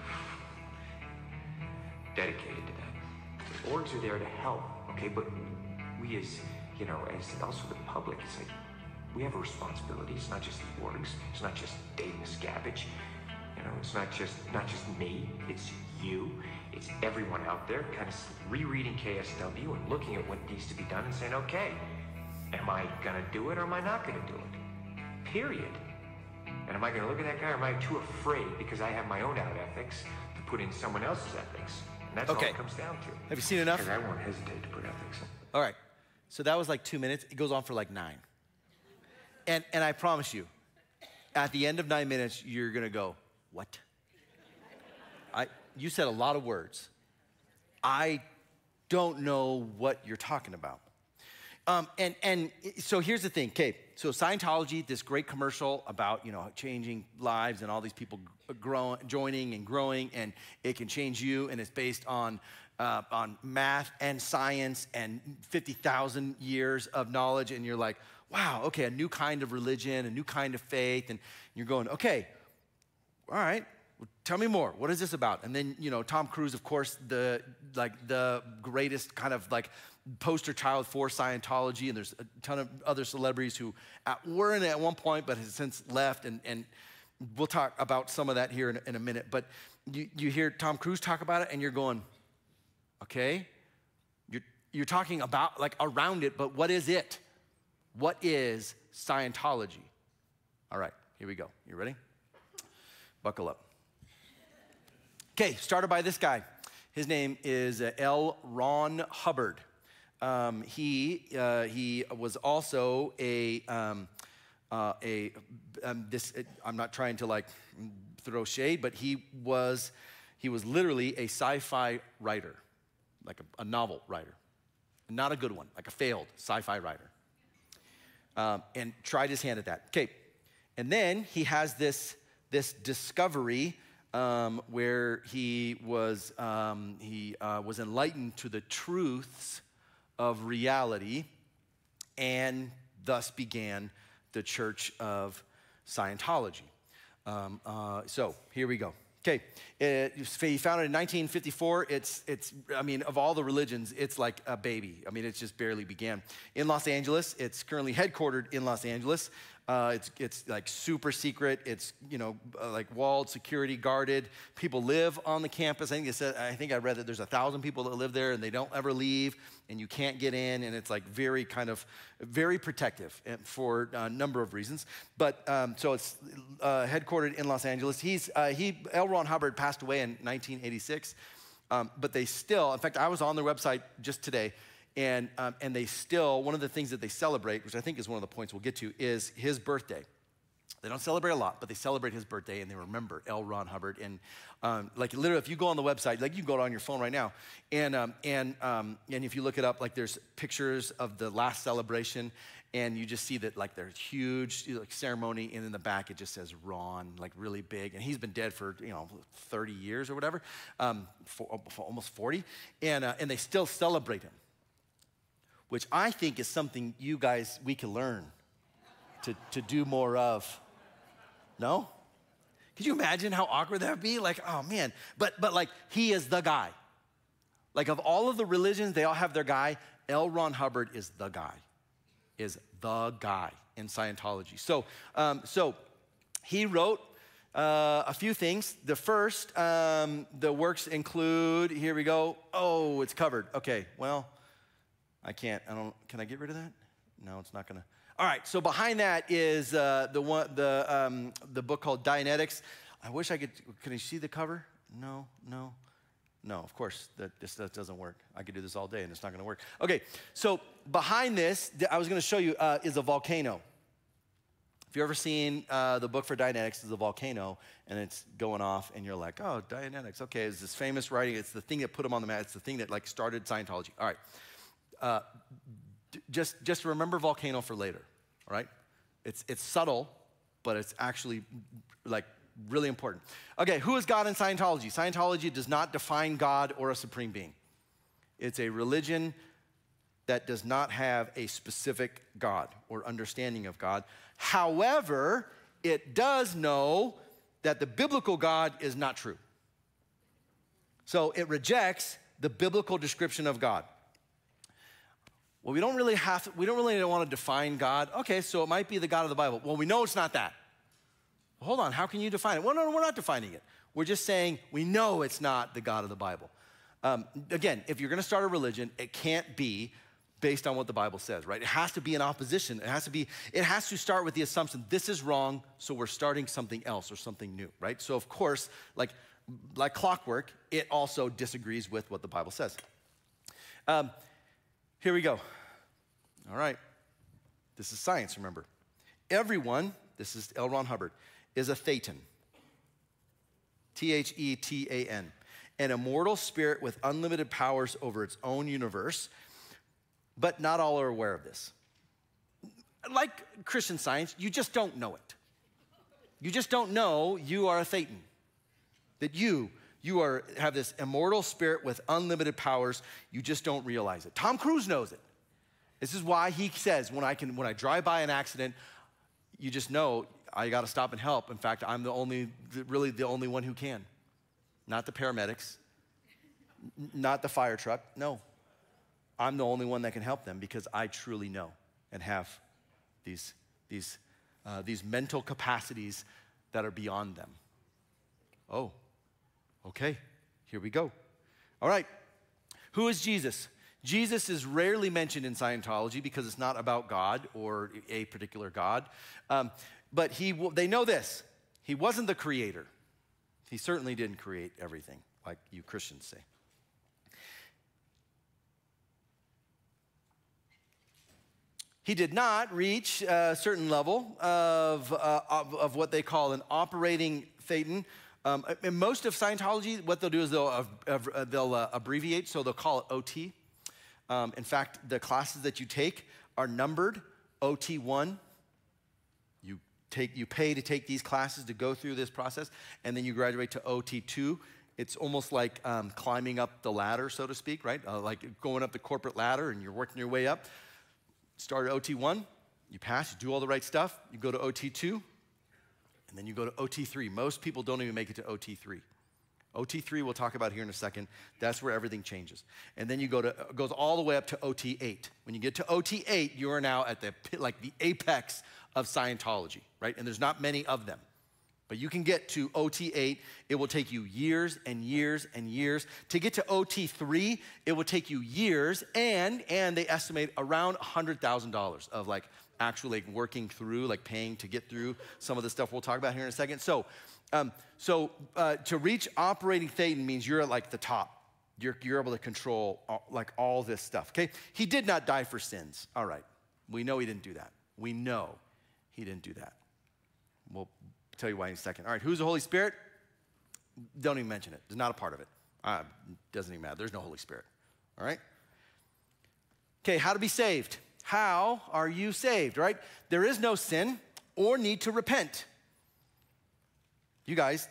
dedicated to that. The orgs are there to help, okay, but we as also the public, it's like, we have a responsibility. It's not just the orgs, it's not just Dave Miscavige, it's not just me, it's you. It's everyone out there kind of rereading KSW and looking at what needs to be done and saying, okay, am I gonna do it or am I not gonna do it? Period. And am I gonna look at that guy or am I too afraid because I have my own out ethics to put in someone else's ethics? And that's all Okay. it comes down to. Have you seen enough? Because I won't hesitate to put ethics in. All right. So that was like 2 minutes. It goes on for like 9. And I promise you, at the end of 9 minutes, you're going to go, what? You said a lot of words. I don't know what you're talking about. And so here's the thing, okay, so Scientology, this great commercial about, changing lives and all these people joining and growing, and it can change you, and it's based on math and science and 50,000 years of knowledge, and you're like, wow, okay, a new kind of religion, a new kind of faith, and you're going, okay, all right, well, tell me more. What is this about? And then, Tom Cruise, of course, the greatest kind of like poster child for Scientology, and there's a ton of other celebrities who were in it at one point but has since left, and we'll talk about some of that here in a minute. But you hear Tom Cruise talk about it, and you're going, okay, you're talking about like around it, but what is it? What is Scientology? All right, here we go. You ready? Buckle up. Okay, started by this guy. His name is L. Ron Hubbard. He was also I'm not trying to like throw shade, but he was literally a sci-fi writer, like a novel writer. Not a good one, like a failed sci-fi writer. And tried his hand at that. Okay, and then he has this discovery where he was enlightened to the truths of reality, and thus began the Church of Scientology. So here we go. Okay, he founded in 1954. Of all the religions, it's like a baby. It just barely began. In Los Angeles, it's currently headquartered in Los Angeles. It's like super secret. It's, like walled, security guarded. People live on the campus. I think I read that there's 1,000 people that live there, and they don't ever leave, and you can't get in, and it's like very protective for a number of reasons. But so it's headquartered in Los Angeles. L. Ron Hubbard passed away in 1986, but they still, in fact, I was on their website just today, and they still, one of the things that they celebrate, which I think is one of the points we'll get to, is his birthday. They don't celebrate a lot, but they celebrate his birthday, and they remember L. Ron Hubbard. And like literally, if you go on the website, like you can go on your phone right now, and if you look it up, like there's pictures of the last celebration, and you just see that like there's huge like ceremony, and in the back it just says Ron, like really big, and he's been dead for 30 years or whatever, for almost 40, and they still celebrate him, which I think is something we can learn to do more of. No? Could you imagine how awkward that would be? Like, oh man, but like he is the guy. Like of all of the religions, they all have their guy. L. Ron Hubbard is the guy in Scientology. So he wrote a few things. The first, the works include, here we go. Oh, it's covered. Okay, well, can I get rid of that? No, it's not gonna. All right, so behind that is the book called Dianetics. I wish I could you see the cover? No, of course, this doesn't work. I could do this all day and it's not gonna work. Okay, so behind this, I was gonna show you, is a volcano. If you've ever seen the book for Dianetics, it's a volcano, and it's going off, and you're like, oh, Dianetics, okay, it's this famous writing, it's the thing that put him on the map, it's the thing that like started Scientology. All right, just remember volcano for later, all right? It's subtle, but it's actually like really important. Okay, who is God in Scientology? Scientology does not define God or a supreme being. It's a religion that does not have a specific God or understanding of God. However, it does know that the biblical God is not true. So it rejects the biblical description of God. Well, we don't really want to define God. Okay, so it might be the God of the Bible. Well, we know it's not that. Well, hold on, how can you define it? Well, no, we're not defining it. We're just saying we know it's not the God of the Bible. Again, if you're going to start a religion, it can't be based on what the Bible says, right? It has to be in opposition. It has to start with the assumption this is wrong, so we're starting something else or something new, right? So of course, like like clockwork, it also disagrees with what the Bible says. Here we go. All right. This is science, remember. Everyone, this is L. Ron Hubbard, is a thetan. Thetan. An immortal spirit with unlimited powers over its own universe, but not all are aware of this. Like Christian Science, you just don't know it. You just don't know you are a thetan. That you have this immortal spirit with unlimited powers. You just don't realize it. Tom Cruise knows it. This is why he says, when I drive by an accident, you just know I got to stop and help. In fact, I'm really the only one who can. Not the paramedics, not the fire truck. No, I'm the only one that can help them because I truly know and have these mental capacities that are beyond them. Oh, okay, here we go. All right, who is Jesus? Jesus is rarely mentioned in Scientology because it's not about God or a particular God. But they know this. He wasn't the creator. He certainly didn't create everything, like you Christians say. He did not reach a certain level of what they call an operating thetan. In most of Scientology, what they'll do is they'll abbreviate, so they'll call it OT. In fact, the classes that you take are numbered OT1. You pay to take these classes to go through this process, and then you graduate to OT2. It's almost like climbing up the ladder, so to speak, right? Like going up the corporate ladder and you're working your way up. Start at OT1, you pass, you do all the right stuff, you go to OT2, and then you go to OT3. Most people don't even make it to OT3. OT3 we'll talk about here in a second. That's where everything changes. And then it goes all the way up to OT8. When you get to OT8, you are now at the apex of Scientology, right? And there's not many of them. But you can get to OT8. It will take you years and years and years. To get to OT3, it will take you years, and they estimate around $100,000 of actually working through, paying to get through some of the stuff we'll talk about here in a second. So to reach operating thetan means you're at the top. You're able to control all this stuff, okay? He did not die for sins. All right, we know he didn't do that. We know he didn't do that. We'll tell you why in a second. All right, who's the Holy Spirit? Don't even mention it. It's not a part of it. Doesn't even matter. There's no Holy Spirit, all right? Okay, how to be saved. How are you saved, right? There is no sin or need to repent. You guys,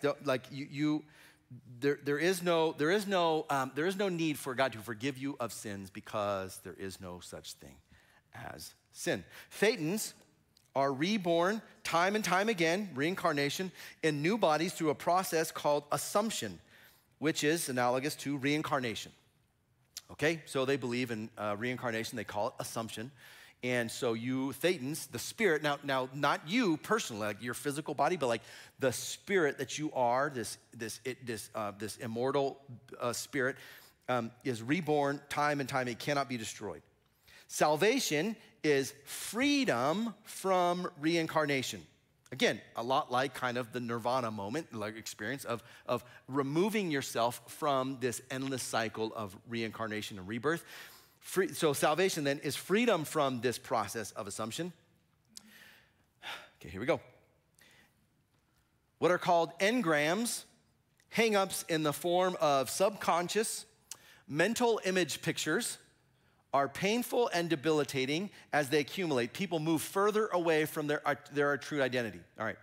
there is no need for God to forgive you of sins because there is no such thing as sin. Thetans are reborn time and time again, reincarnation, in new bodies through a process called assumption, which is analogous to reincarnation. Okay, so they believe in reincarnation. They call it assumption. And so you thetans, the spirit, now not you personally, your physical body, but the spirit that you are, this immortal spirit, is reborn time and time. It cannot be destroyed. Salvation is freedom from reincarnation. Again, a lot like kind of the nirvana moment, experience of removing yourself from this endless cycle of reincarnation and rebirth. So salvation then is freedom from this process of assumption. Okay, here we go. What are called engrams, hang-ups in the form of subconscious mental image pictures, are painful and debilitating as they accumulate. People move further away from their true identity. All right.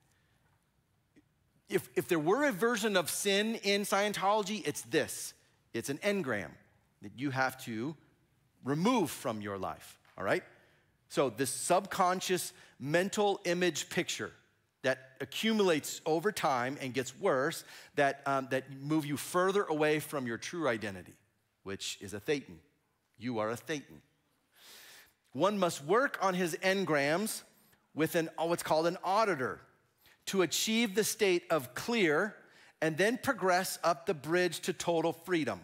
If there were a version of sin in Scientology, it's this. It's an engram that you have to remove from your life, all right? So this subconscious mental image picture that accumulates over time and gets worse, that move you further away from your true identity, which is a thetan. You are a thetan. One must work on his engrams with what's called an auditor to achieve the state of clear and then progress up the bridge to total freedom.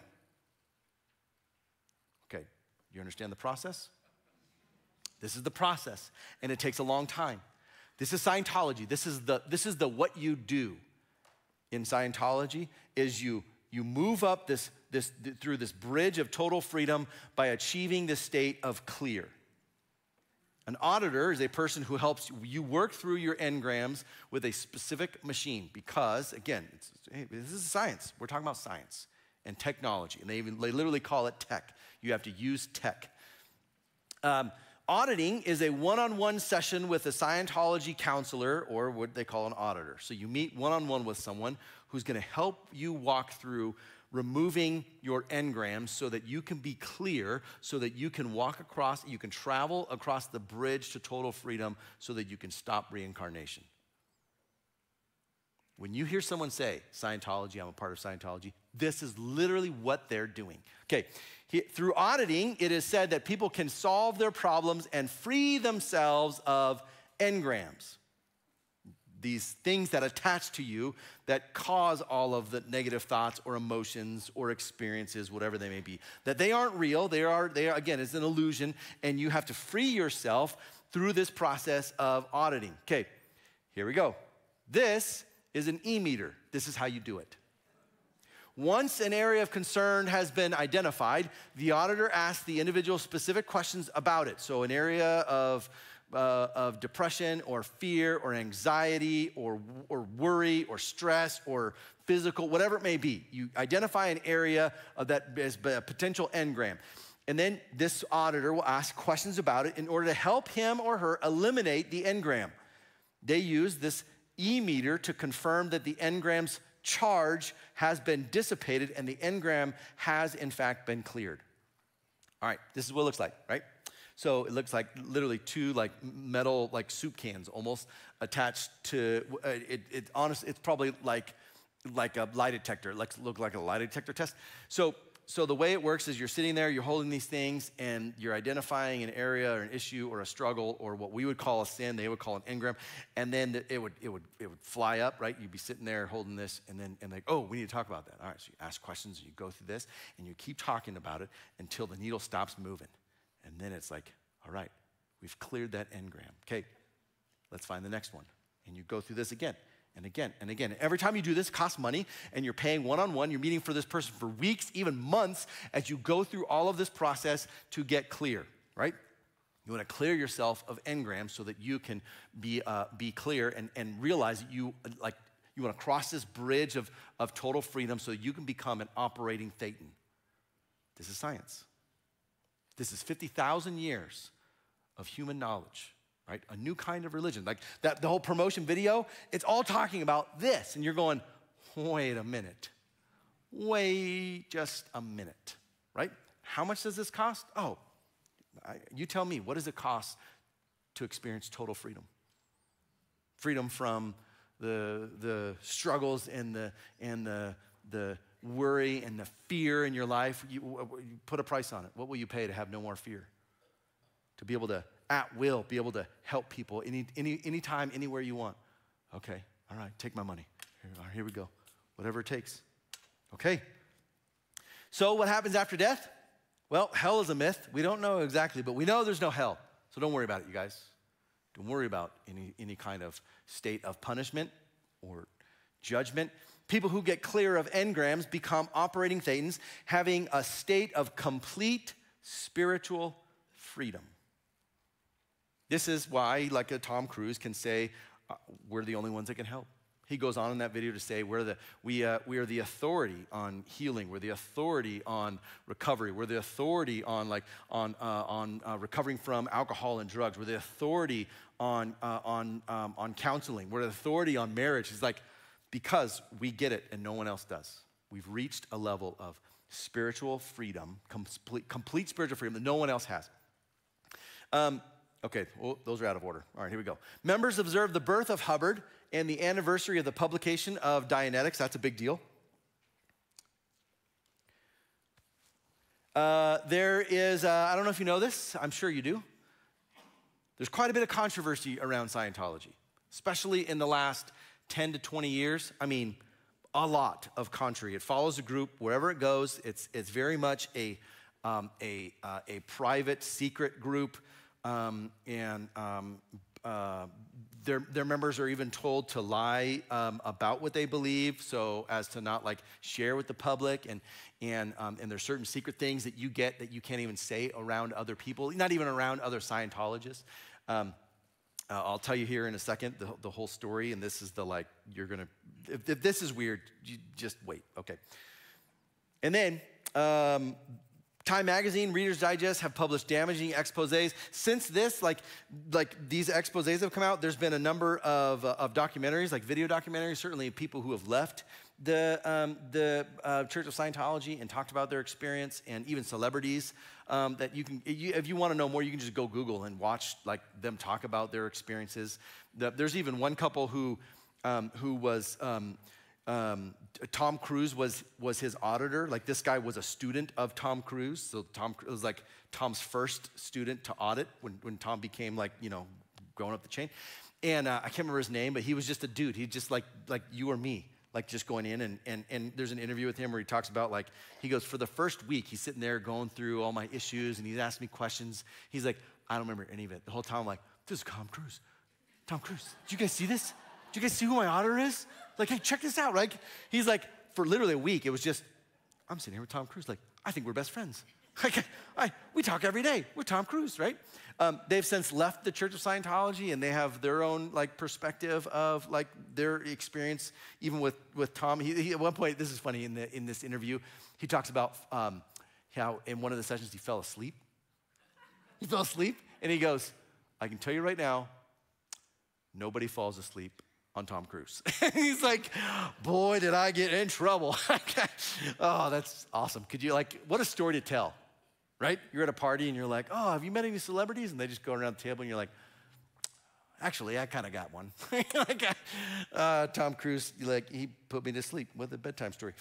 Okay, you understand the process? This is the process, and it takes a long time. This is Scientology. This is the what you do in Scientology is you move up through this bridge of total freedom by achieving the state of clear. An auditor is a person who helps you work through your engrams with a specific machine because, again, this is science. We're talking about science and technology, and they literally call it tech. You have to use tech. Auditing is a one-on-one session with a Scientology counselor, or what they call an auditor. So you meet one-on-one with someone who's going to help you walk through removing your engrams so that you can be clear, so that you can walk across, you can travel across the bridge to total freedom so that you can stop reincarnation. When you hear someone say, Scientology, I'm a part of Scientology, this is literally what they're doing. Okay, through auditing, it is said that people can solve their problems and free themselves of engrams. These things that attach to you that cause all of the negative thoughts or emotions or experiences, whatever they may be. That they aren't real, they are again, it's an illusion, and you have to free yourself through this process of auditing. Okay, here we go. This is an e-meter. This is how you do it. Once an area of concern has been identified, the auditor asks the individual specific questions about it. So an area of depression or fear or anxiety or worry or stress or physical, whatever it may be. You identify an area of that as a potential engram. And then this auditor will ask questions about it in order to help him or her eliminate the engram. They use this e-meter to confirm that the engram's charge has been dissipated and the engram has in fact been cleared. All right, this is what it looks like, right? So it looks like literally two like metal like soup cans almost attached to it. Honestly, it's probably like a lie detector. It looks like a lie detector test. So the way it works is you're sitting there, you're holding these things, and you're identifying an area or an issue or a struggle or what we would call a sin, they would call an engram, and then it would fly up, right? You'd be sitting there holding this, and like, oh, we need to talk about that. All right, so you ask questions, and you go through this, and you keep talking about it until the needle stops moving. And then it's like, all right, we've cleared that engram. Okay, let's find the next one. And you go through this again and again and again. Every time you do this, it costs money, and you're paying one-on-one. You're meeting for this person for weeks, even months, as you go through all of this process to get clear, right? You want to clear yourself of engrams so that you can be clear and realize that you want to cross this bridge of total freedom so that you can become an operating thetan. This is science. This is 50,000 years of human knowledge, right? A new kind of religion. Like that, the whole promotion video, it's all talking about this. And you're going, wait a minute. Wait just a minute, right? How much does this cost? Oh, you tell me, what does it cost to experience total freedom? Freedom from the struggles and the worry and the fear in your life. You put a price on it. What will you pay to have no more fear? To be able to, at will, be able to help people anytime, anywhere you want. Okay, all right, take my money. Here we go. Whatever it takes. Okay. So what happens after death? Well, hell is a myth. We don't know exactly, but we know there's no hell. So don't worry about it, you guys. Don't worry about any kind of state of punishment or judgment. People who get clear of engrams become operating thetans, having a state of complete spiritual freedom. This is why, like a Tom Cruise can say, we're the only ones that can help. He goes on in that video to say we are the authority on healing. We're the authority on recovery. We're the authority on recovering from alcohol and drugs. We're the authority on counseling. We're the authority on marriage. It's like, because we get it and no one else does. We've reached a level of spiritual freedom, complete spiritual freedom that no one else has. Okay, well, those are out of order. All right, here we go. Members observe the birth of Hubbard and the anniversary of the publication of Dianetics. That's a big deal. There is, I don't know if you know this. I'm sure you do. There's quite a bit of controversy around Scientology, especially in the last 10 to 20 years. I mean, a lot of controversy. It follows a group wherever it goes. It's very much a their members are even told to lie about what they believe, so as to not like share with the public. And there's certain secret things that you get that you can't even say around other people, not even around other Scientologists. I'll tell you here in a second the whole story, and this is the like, you're gonna, if this is weird, you just wait, okay. And then, Time Magazine, Reader's Digest have published damaging exposés. Since this, like these exposés have come out, there's been a number of documentaries, like video documentaries, certainly people who have left the Church of Scientology and talked about their experience, and even celebrities that you can, if you want to know more, you can just go Google and watch like them talk about their experiences. There's even one couple who was, Tom Cruise was his auditor. Like this guy was a student of Tom Cruise. So it was like Tom's first student to audit when Tom became like, you know, going up the chain. And I can't remember his name, but he was just a dude. He's just like you or me, like just going in and there's an interview with him where he talks about like, he goes, for the first week, he's sitting there going through all my issues and he's asking me questions. He's like, I don't remember any of it. The whole time I'm like, this is Tom Cruise. Tom Cruise, did you guys see this? Did you guys see who my auditor is? Like, hey, check this out, right? He's like, for literally a week, it was just, I'm sitting here with Tom Cruise, like, I think we're best friends. We talk every day. We're Tom Cruise, right? They've since left the Church of Scientology, and they have their own like perspective of like their experience, even with Tom. He at one point, this is funny, in this interview, he talks about how in one of the sessions he fell asleep. He fell asleep, and he goes, I can tell you right now, nobody falls asleep on Tom Cruise. He's like, boy, did I get in trouble. Oh, that's awesome. Could you like, what a story to tell, right? You're at a party and you're like, oh, have you met any celebrities? And they just go around the table and you're like, actually, I kind of got one. Tom Cruise, like, he put me to sleep with a bedtime story.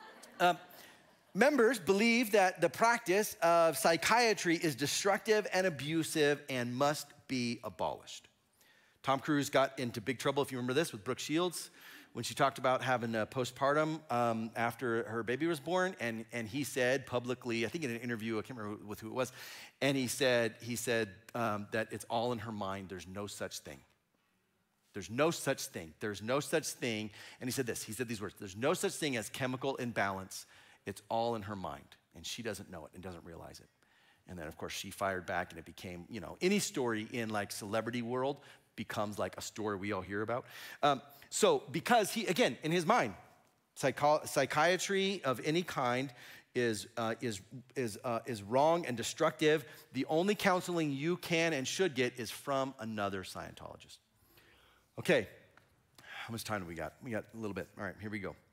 Members believe that the practice of psychiatry is destructive and abusive and must be abolished. Tom Cruise got into big trouble, if you remember this, with Brooke Shields when she talked about having a postpartum after her baby was born. And he said publicly, I think in an interview, I can't remember with who it was, and he said that it's all in her mind. There's no such thing. There's no such thing. There's no such thing. And he said this, he said these words, there's no such thing as chemical imbalance. It's all in her mind. And she doesn't know it and doesn't realize it. And then, of course, she fired back, and it became, you know, any story in like celebrity world becomes like a story we all hear about. So because he, again, in his mind, psychiatry of any kind is wrong and destructive. The only counseling you can and should get is from another Scientologist. Okay, how much time do we got? We got a little bit. All right, here we go.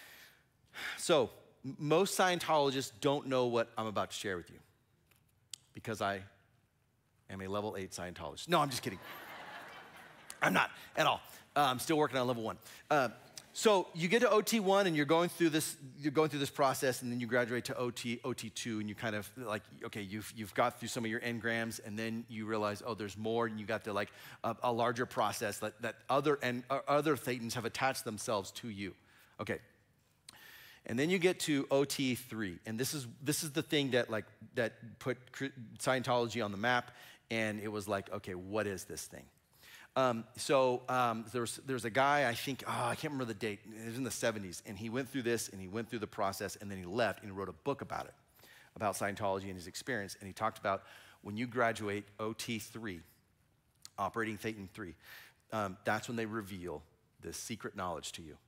So most Scientologists don't know what I'm about to share with you because I am a level 8 Scientologist. No, I'm just kidding. I'm not at all. I'm still working on level 1. So you get to OT1 and you're going through this process, and then you graduate to OT2, and you kind of like, okay, you've got through some of your engrams, and then you realize, oh, there's more, and you got to like a larger process that other Thetans have attached themselves to you. Okay. And then you get to OT3, and this is the thing that put Scientology on the map, and it was like, okay, what is this thing? There's a guy, I think, I can't remember the date, it was in the 70s, and he went through this, and he went through the process, and then he left, and he wrote a book about it, about Scientology and his experience, and he talked about when you graduate OT3, Operating Thetan 3, that's when they reveal this secret knowledge to you.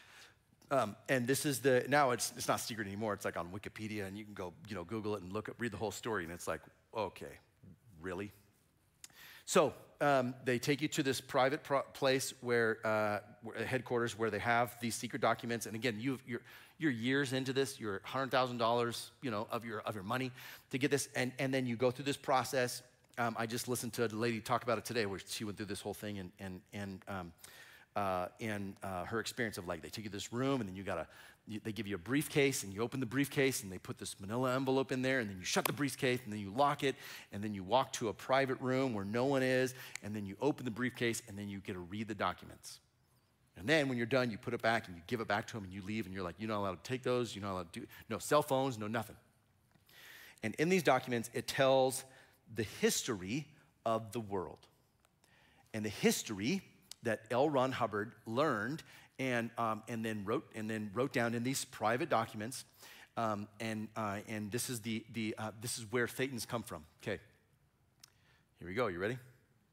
And this is now it's not secret anymore, it's like on Wikipedia, and you can go, Google it and read the whole story, and it's like, okay, really? So they take you to this private place where headquarters where they have these secret documents. And again, you're years into this. You're $100,000, of your money to get this. And then you go through this process. I just listened to a lady talk about it today, where she went through this whole thing and her experience of like they take you to this room, and then they give you a briefcase, and you open the briefcase, and they put this manila envelope in there, and then you shut the briefcase, and then you lock it, and then you walk to a private room where no one is, and then you open the briefcase, and then you get to read the documents. And then when you're done, you put it back, and you give it back to them, and you leave, and you're like, you're not allowed to take those, you're not allowed to do, no cell phones, no nothing. And in these documents, it tells the history of the world. and the history that L. Ron Hubbard learned and then wrote down in these private documents. And this is this is where Thetans come from. Okay, here we go. You ready?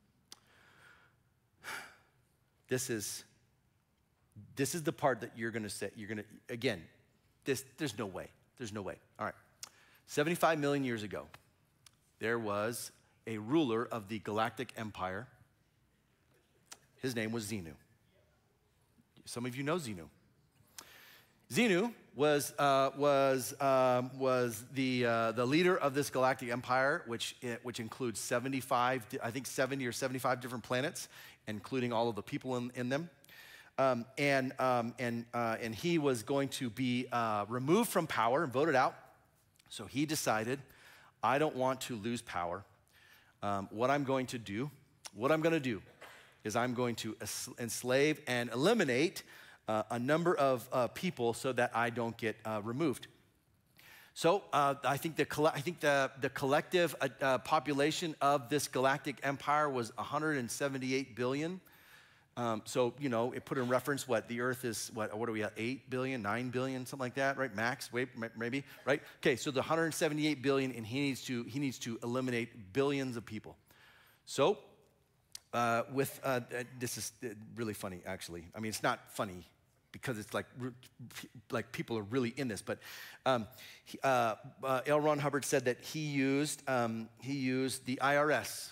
This is the part that you're gonna say. You're gonna again. There's no way. There's no way. All right. 75 million years ago, there was a ruler of the Galactic Empire. His name was Xenu. Some of you know Xenu. Xenu was the leader of this galactic empire, which includes 75, I think 70 or 75 different planets, including all of the people in them. And he was going to be removed from power and voted out. So he decided, I don't want to lose power. What I'm going to do is I'm going to enslave and eliminate a number of people so that I don't get removed. So I think the collective population of this galactic empire was 178 billion. So, you know, it put in reference what the Earth is, what are we at, 8 billion, 9 billion, something like that, right? Max, wait, maybe, right? Okay, so the 178 billion, and he needs to eliminate billions of people. So, this is really funny, actually. I mean, it's not funny because it's like people are really in this, but L. Ron Hubbard said that he used the IRS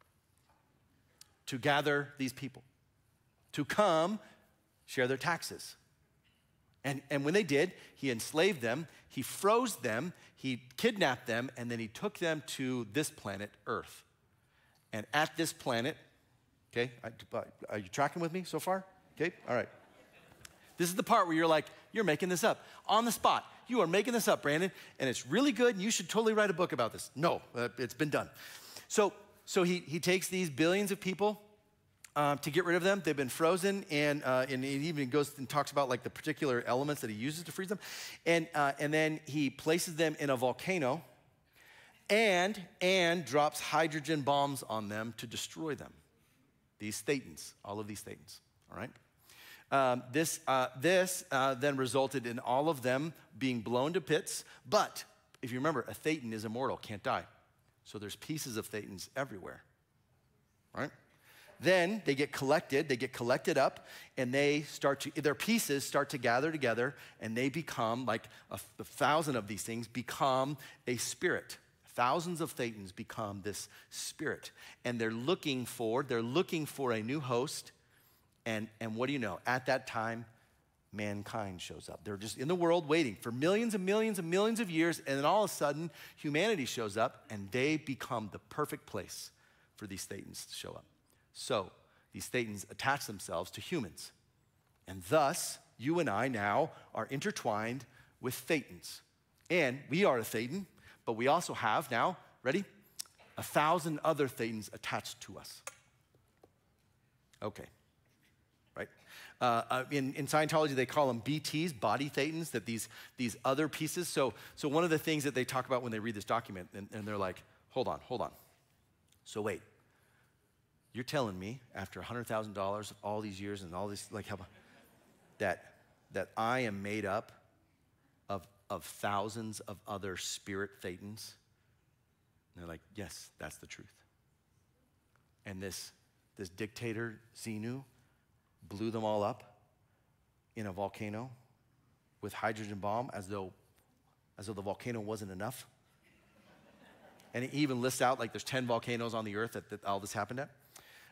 to gather these people, to come share their taxes. And when they did, he enslaved them, he froze them, he kidnapped them, and then he took them to this planet, Earth. And at this planet, okay, are you tracking with me so far? Okay, all right. This is the part where you're like, you're making this up. On the spot, you are making this up, Brandon, and it's really good, and you should totally write a book about this. No, it's been done. So he takes these billions of people, to get rid of them. They've been frozen, and it even goes and talks about like the particular elements that he uses to freeze them. And then he places them in a volcano and drops hydrogen bombs on them to destroy them. These Thetans, all of these Thetans, all right? This then resulted in all of them being blown to pits. But if you remember, a Thetan is immortal, can't die. So there's pieces of Thetans everywhere, right? Then they get collected up, and their pieces start to gather together, and they become, like 1,000 of these things become a spirit. Thousands of Thetans become this spirit, and they're looking for a new host, and what do you know? At that time, mankind shows up. They're just in the world waiting for millions and millions and millions of years, and then all of a sudden, humanity shows up, and they become the perfect place for these Thetans to show up. So these Thetans attach themselves to humans. And thus, you and I now are intertwined with Thetans. And we are a Thetan, but we also have now, ready? 1,000 other Thetans attached to us. Okay, right? In Scientology, they call them BTs, body Thetans, that these other pieces. So one of the things that they talk about when they read this document, and they're like, hold on. So wait. You're telling me after $100,000 of all these years and all this, like, that I am made up of thousands of other spirit Thetans? And they're like, yes, that's the truth. And this dictator, Xenu, blew them all up in a volcano with hydrogen bomb as though the volcano wasn't enough. And he even lists out like there's 10 volcanoes on the earth that all this happened at.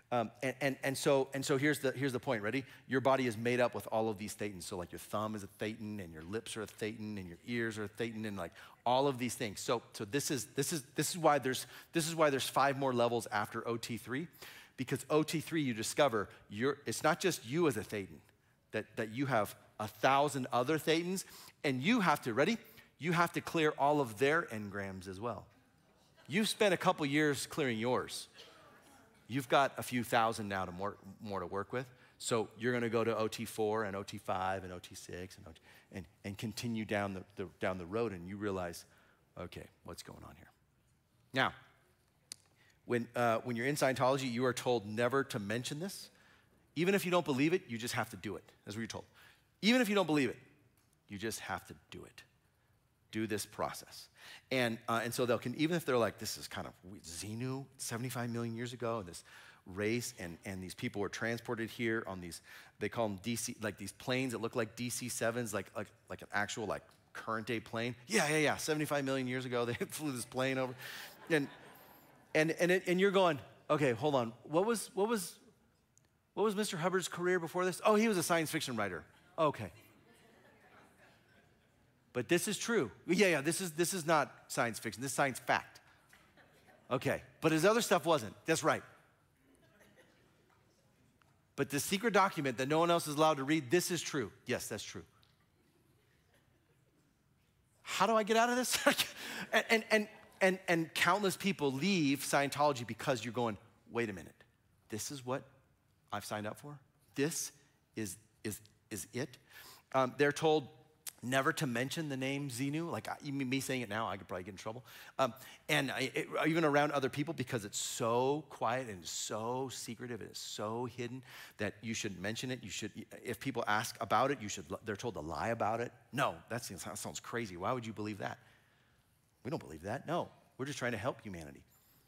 So here's the point. Ready? Your body is made up with all of these Thetans. So like your thumb is a Thetan, and your lips are a Thetan, and your ears are a Thetan, and like all of these things. So this is why there's 5 more levels after OT3, because OT3 you discover it's not just you as a Thetan, that you have 1,000 other Thetans, and you have to, ready? You have to clear all of their engrams as well. You've spent a couple years clearing yours. You've got a few thousand now more to work with. So you're going to go to OT4 and OT5 and OT6 and continue down the road, and you realize, okay, what's going on here? Now, when you're in Scientology, you are told never to mention this. Even if you don't believe it, you just have to do it. That's what you're told. Even if you don't believe it, you just have to do it. Do this process. And so even if they're like, this is kind of Xenu, 75 million years ago, and this race, and these people were transported here on these, they call them DC, like these planes that look like DC-7s, like an actual like current day plane. Yeah, 75 million years ago, they flew this plane over. And you're going, okay, hold on. What was Mr. Hubbard's career before this? Oh, he was a science fiction writer. Okay. But this is true. Yeah, this is not science fiction. This is science fact. Okay, but his other stuff wasn't. That's right. But the secret document that no one else is allowed to read, this is true. Yes, that's true. How do I get out of this? and countless people leave Scientology because you're going, wait a minute, this is what I've signed up for? This is it? They're told never to mention the name Xenu. Like even me saying it now, I could probably get in trouble. Even around other people, because it's so quiet and so secretive, and it's so hidden that you shouldn't mention it. If people ask about it, they're told to lie about it. No, that sounds crazy. Why would you believe that? We don't believe that. No, we're just trying to help humanity.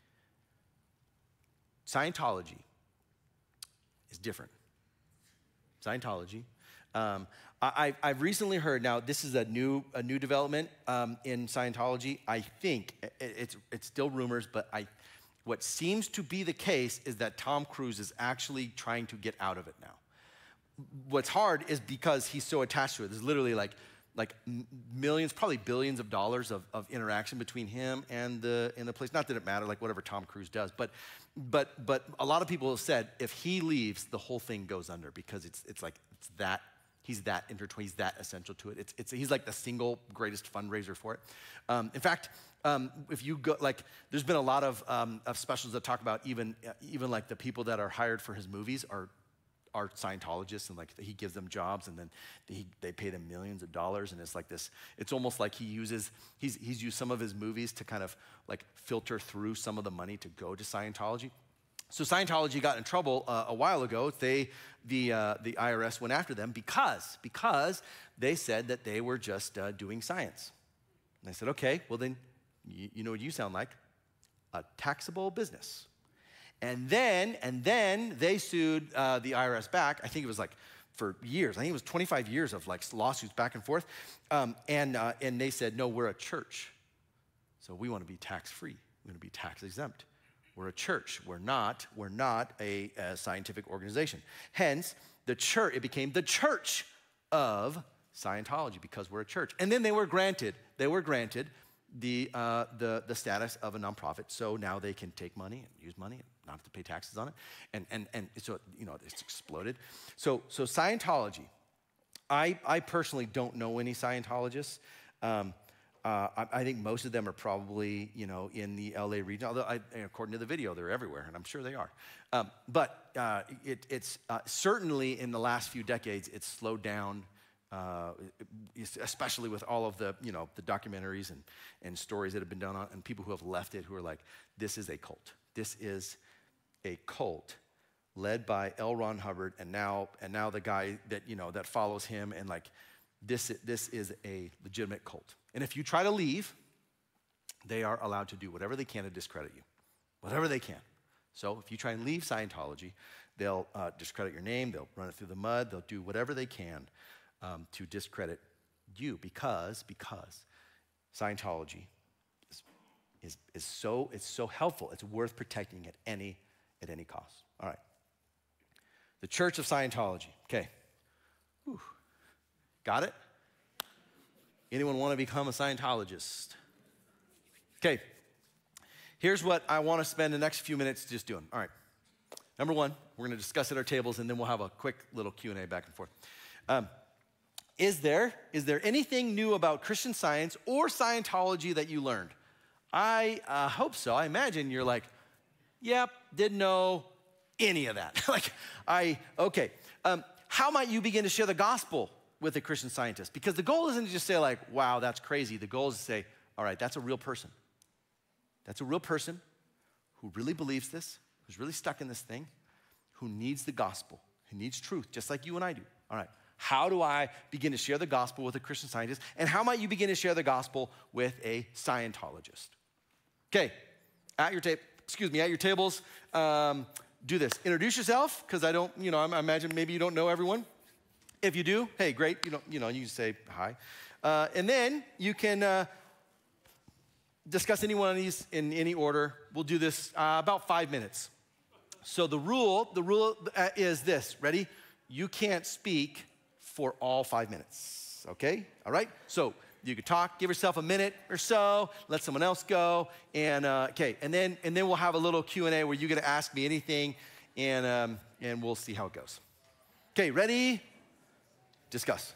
Scientology is different. Scientology. I've recently heard, now this is a new development in Scientology. I think it's still rumors, but what seems to be the case is that Tom Cruise is actually trying to get out of it now. What's hard is because he's so attached to it. There's literally like millions, probably billions of dollars of interaction between him and the place. Not that it matters, like whatever Tom Cruise does, but a lot of people have said if he leaves, the whole thing goes under because it's that. He's that intertwined, he's that essential to it. He's like the single greatest fundraiser for it. In fact, if you go, like, there's been a lot of specials that talk about even like the people that are hired for his movies are Scientologists, and like he gives them jobs, and then they pay them millions of dollars, and it's like this. It's almost like he's used some of his movies to kind of like filter through some of the money to go to Scientology. So Scientology got in trouble a while ago. The IRS went after them because they said that they were just doing science. And I said, okay, well then, you know what you sound like? A taxable business. And then they sued the IRS back. I think it was like for years. I think it was 25 years of like lawsuits back and forth. And they said, no, we're a church. So we want to be tax-free. We want to be tax exempt. We're a church. We're not a scientific organization. Hence, it became the Church of Scientology because we're a church. And then they were granted the status of a nonprofit. So now they can take money and use money and not have to pay taxes on it. And so, it's exploded. So Scientology, I personally don't know any Scientologists. I think most of them are probably, in the LA region, although according to the video, they're everywhere, and I'm sure they are. But it's certainly in the last few decades, it's slowed down, especially with all of the, the documentaries and stories that have been done on, and people who have left it who are like, this is a cult. This is a cult led by L. Ron Hubbard, and now the guy that, that follows him, and like, this is a legitimate cult. And if you try to leave, they are allowed to do whatever they can to discredit you. Whatever they can. So if you try and leave Scientology, they'll discredit your name, they'll run it through the mud, they'll do whatever they can to discredit you because Scientology is so helpful. It's worth protecting at any cost. All right. The Church of Scientology. Okay. Whew. Got it? Anyone want to become a Scientologist? Okay. Here's what I want to spend the next few minutes just doing. All right. Number one, we're going to discuss at our tables, and then we'll have a quick little Q&A back and forth. Is there anything new about Christian Science or Scientology that you learned? I hope so. I imagine you're like, yep, didn't know any of that. Okay. How might you begin to share the gospel with a Christian Scientist? Because the goal isn't to just say like, wow, that's crazy. The goal is to say, all right, that's a real person. That's a real person who really believes this, who's really stuck in this thing, who needs the gospel, who needs truth, just like you and I do. All right, how do I begin to share the gospel with a Christian Scientist? And how might you begin to share the gospel with a Scientologist? Okay, at your tables, do this. Introduce yourself, because I imagine maybe you don't know everyone. If you do, hey, great, you can say hi. And then you can discuss any one of these in any order. We'll do this about 5 minutes. So the rule is this, ready? You can't speak for all 5 minutes, okay? All right? So you can talk, give yourself a minute or so, let someone else go, and okay, and then we'll have a little Q&A where you're gonna ask me anything, and we'll see how it goes. Okay, ready? Discuss.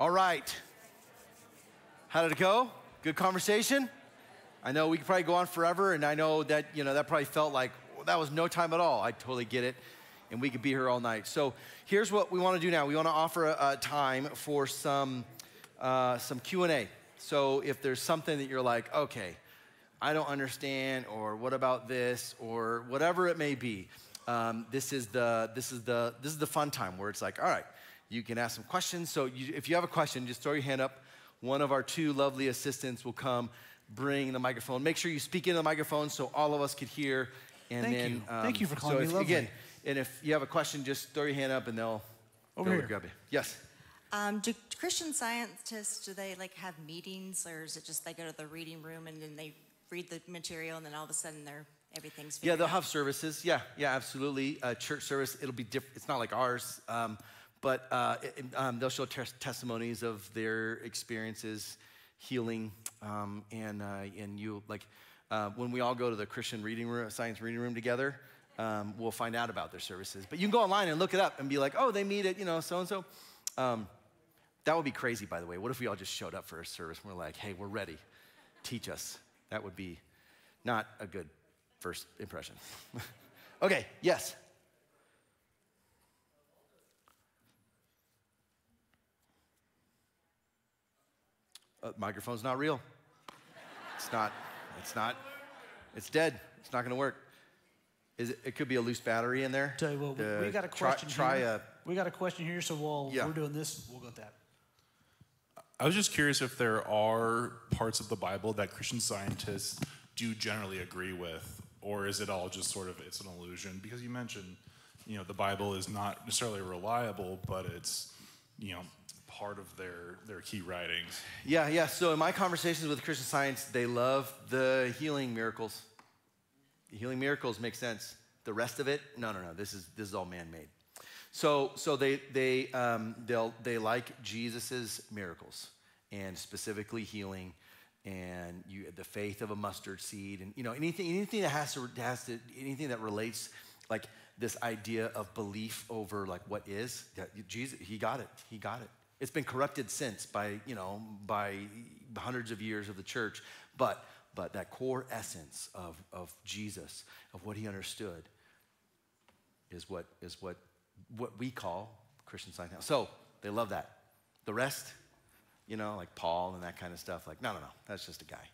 All right. How did it go? Good conversation? I know we could probably go on forever, and I know that, that probably felt like that was no time at all. I totally get it, and we could be here all night. So here's what we want to do now. We want to offer a time for some Q&A. So if there's something that you're like, okay, I don't understand, or what about this, or whatever it may be, this is the fun time where it's like, all right, you can ask some questions. So if you have a question, just throw your hand up. One of our two lovely assistants will come, bring the microphone. Make sure you speak into the microphone so all of us could hear. And Thank you for calling me lovely. Again, and if you have a question, just throw your hand up and they'll Over go here. grab you. Yes. Do Christian Scientists, do they like have meetings, or is it just they go to the reading room and then they read the material and then all of a sudden everything's figured Yeah, they'll out? have services. Yeah, absolutely. Church service, it'll be different. It's not like ours, but they'll show testimonies of their experiences, healing, and you like when we all go to the Christian reading room, science reading room together, we'll find out about their services. But you can go online and look it up and be like, oh, they meet at so and so. That would be crazy, by the way. What if we all just showed up for a service and we're like, hey, we're ready. Teach us. That would be not a good first impression. Okay, yes. Microphone's not real. It's not. It's dead. It's not gonna work. It could be a loose battery in there. Tell you what, we got a question we got a question here, so while we're doing this, we'll go with that. I was just curious if there are parts of the Bible that Christian Scientists do generally agree with, or is it all just sort of, it's an illusion? Because you mentioned, the Bible is not necessarily reliable, but it's, part of their key writings. Yeah. So in my conversations with Christian Science, they love the healing miracles. The healing miracles make sense. The rest of it, no. This is all man-made. So they like Jesus's miracles, and specifically healing, and the faith of a mustard seed, and anything that has to anything that relates like this idea of belief over like what is. Jesus, he got it. It's been corrupted since by hundreds of years of the church, but that core essence of Jesus, of what he understood, is what we call Christian Science. So they love that. The rest, like Paul and that kind of stuff, like, no, that's just a guy.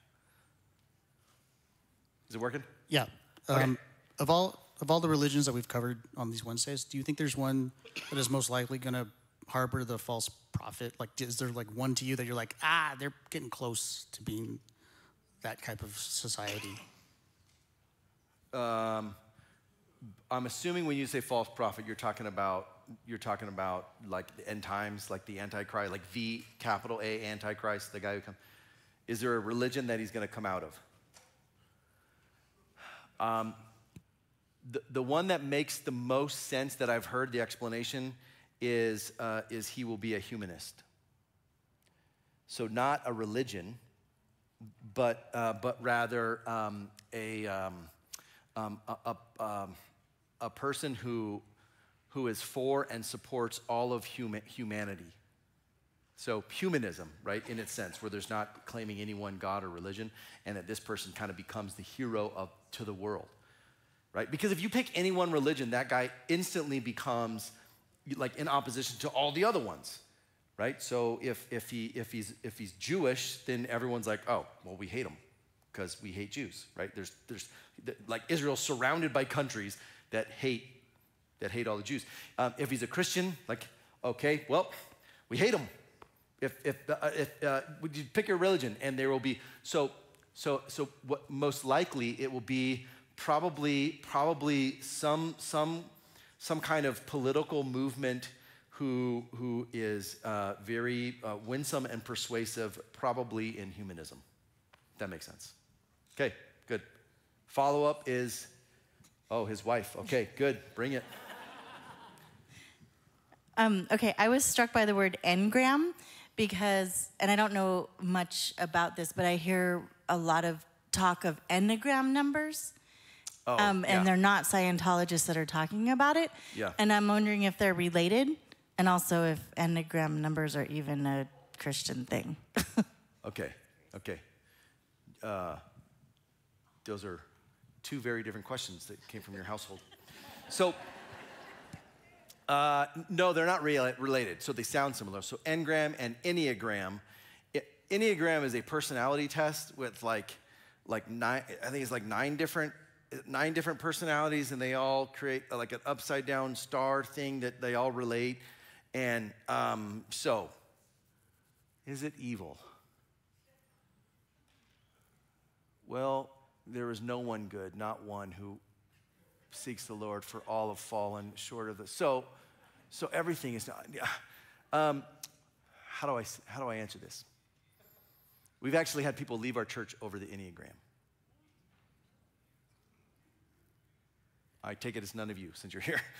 Is it working? Yeah. Okay. Of all the religions that we've covered on these Wednesdays, do you think there's one that is most likely going to harbor the false prophet? Like, is there like one to you that you're like, they're getting close to being that type of society? I'm assuming when you say false prophet, you're talking about like the end times, like the Antichrist, like the capital A Antichrist, the guy who comes. Is there a religion that he's going to come out of? The one that makes the most sense that I've heard the explanation is he will be a humanist. So not a religion, but rather a person who is for and supports all of humanity. So humanism, right, in its sense, where there's not claiming any one God or religion, and that this person kind of becomes the hero to the world, right? Because if you pick any one religion, that guy instantly becomes like in opposition to all the other ones, right? So if he's Jewish, then everyone's like, oh, well, we hate him because we hate Jews, right? There's like Israel's surrounded by countries that hate all the Jews. If he's a Christian, like, okay, well, we hate him. Would you pick your religion, and there will be so what most likely it will be probably some kind of political movement who is very winsome and persuasive, probably in humanism. That makes sense. Okay, good. Follow-up is, his wife. Okay, good. Bring it. Okay, I was struck by the word engram because, and I don't know much about this, but I hear a lot of talk of Enneagram numbers. And they're not Scientologists that are talking about it. Yeah. And I'm wondering if they're related. And also if Enneagram numbers are even a Christian thing. Okay. Those are two very different questions that came from your household. So, no, they're not related. So they sound similar. So Engram and Enneagram. Enneagram is a personality test with like nine. I think it's like nine different personalities, and they all create like an upside down star thing that they all relate. And so, is it evil? Well, there is no one good, not one who seeks the Lord, for all have fallen short of the. So everything is not. How do I answer this? We've actually had people leave our church over the Enneagram. I take it as none of you since you're here.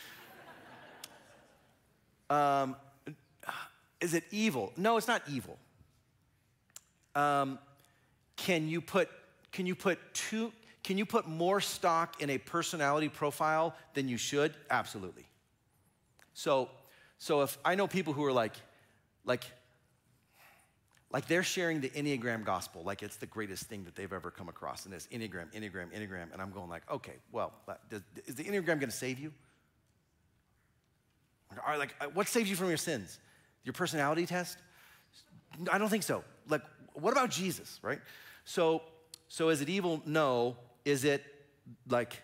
Is it evil? No, it's not evil. Can you put more stock in a personality profile than you should? Absolutely. So if I know people who are like they're sharing the Enneagram gospel, like it's the greatest thing that they've ever come across, and it's Enneagram, and I'm going like, okay, well, is the Enneagram going to save you? Or like, what saves you from your sins? Your personality test? I don't think so. Like, what about Jesus, right? So is it evil? No. Is it like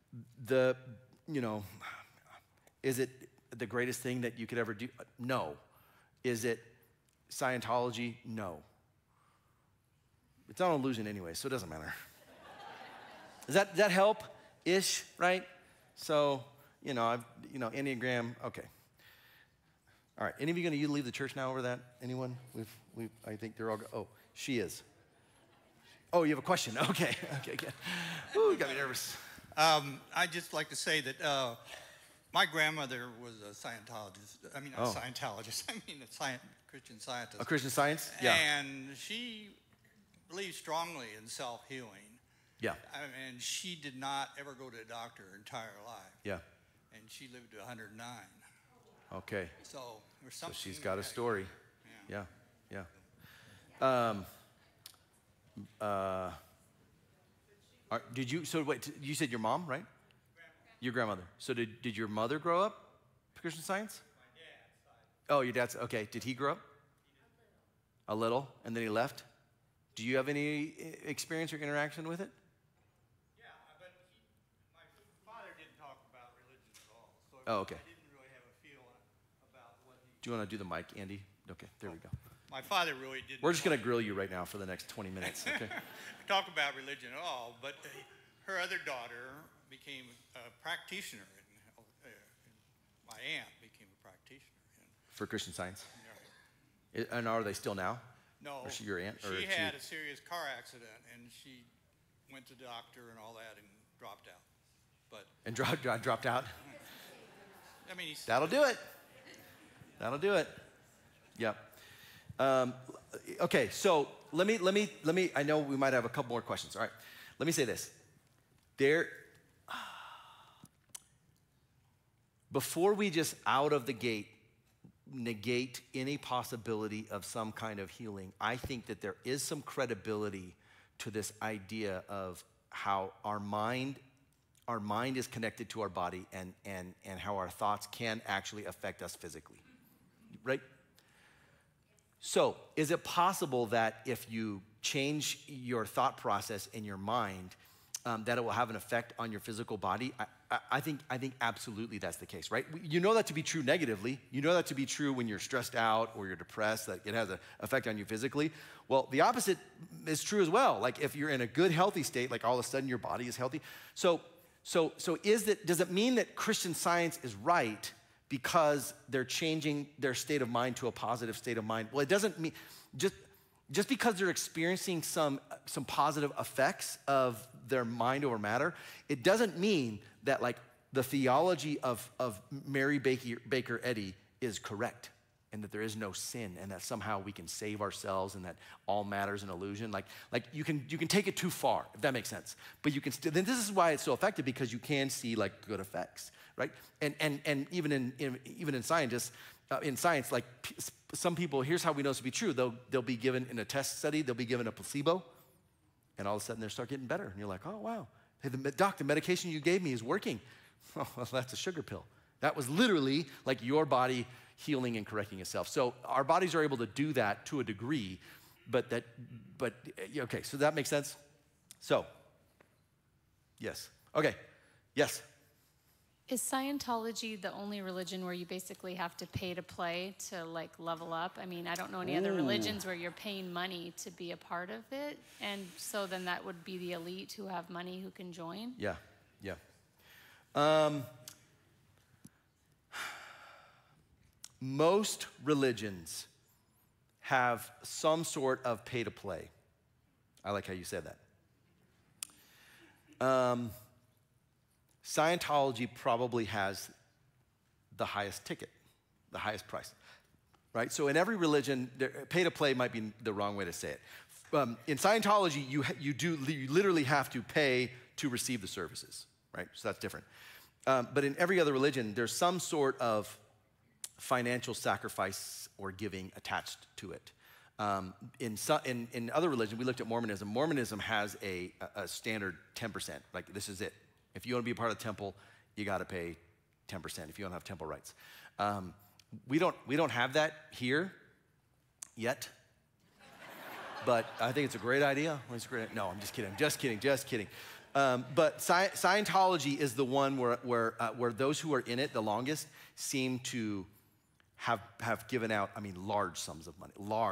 is it the greatest thing that you could ever do? No. Is it Scientology? No. It's not an illusion anyway, so it doesn't matter. Does that help? Ish, right? So, Enneagram, okay. All right, any of you going to leave the church now over that? Anyone? I think they're all, oh, she is. Oh, you have a question? Okay, good. Ooh, you got me nervous. I'd just like to say that my grandmother was a Scientologist. I mean, not a Scientologist. I mean, a Christian Scientist. A Christian Science? Yeah. And she believed strongly in self-healing. Yeah. And she did not ever go to a doctor her entire life. Yeah. And she lived to 109. Okay. So there's something. So she's got a story. Yeah. Wait, you said your mom, right? Your grandmother. So did your mother grow up Christian Science? My dad. Oh, your dad's, okay. Did he grow up? A little, and then he left? Do you have any experience or interaction with it? Yeah, but my father didn't talk about religion at all. So oh, okay. I didn't really have a feel about what he... Do you want to do the mic, Andy? Okay, there we go. My father really didn't... We're just going to grill you right now for the next 20 minutes, okay? Talk about religion at all, but her other daughter became a practitioner. My aunt became a practitioner. For Christian Science? Yeah. And are they still now? No. Or she your aunt? She had a serious car accident, and she went to the doctor and all that and dropped out. Dropped out? I mean, That'll do it. Yep. Okay, so let me, I know we might have a couple more questions. All right, let me say this. Before we just out of the gate negate any possibility of some kind of healing, I think that there is some credibility to this idea of how our mind is connected to our body and how our thoughts can actually affect us physically, right? So, is it possible that if you change your thought process in your mind, that it will have an effect on your physical body? I think absolutely that's the case, right? You know that to be true negatively. You know that to be true when you're stressed out or you're depressed, that it has an effect on you physically. Well, the opposite is true as well. Like if you're in a good, healthy state, like all of a sudden your body is healthy. So does it mean that Christian Science is right because they're changing their state of mind to a positive state of mind? Well, it doesn't mean, just because they're experiencing some positive effects of their mind over matter, it doesn't mean that like the theology of Mary Baker Eddy is correct and that there is no sin and that somehow we can save ourselves and that all matter is an illusion. Like you can take it too far, if that makes sense. But you can still, then this is why it's so effective, because you can see like good effects, right? And even in scientists, in science, like some people, here's how we know this to be true. They'll be given in a test study, they'll be given a placebo, and all of a sudden they start getting better. And you're like, oh, wow. Hey, doc, the medication you gave me is working. Oh, well, that's a sugar pill. That was literally like your body healing and correcting itself. So our bodies are able to do that to a degree, but okay, so that makes sense? So, yes. Okay, yes. Is Scientology the only religion where you basically have to pay to play to like level up? I mean, I don't know any other religions where you're paying money to be a part of it. And so then that would be the elite who have money who can join? Yeah. Most religions have some sort of pay to play. I like how you said that. Scientology probably has the highest ticket, the highest price, right? So in every religion, pay to play might be the wrong way to say it. In Scientology, you literally have to pay to receive the services, right? So that's different. But in every other religion, there's some sort of financial sacrifice or giving attached to it. In other religions, we looked at Mormonism. Mormonism has a standard 10%, like this is it. If you want to be a part of the temple, you got to pay 10% if you don't have temple rights. We don't have that here yet, but I think it's a great idea. No, I'm just kidding. But Scientology is the one where those who are in it the longest seem to have given out, I mean, large sums of money,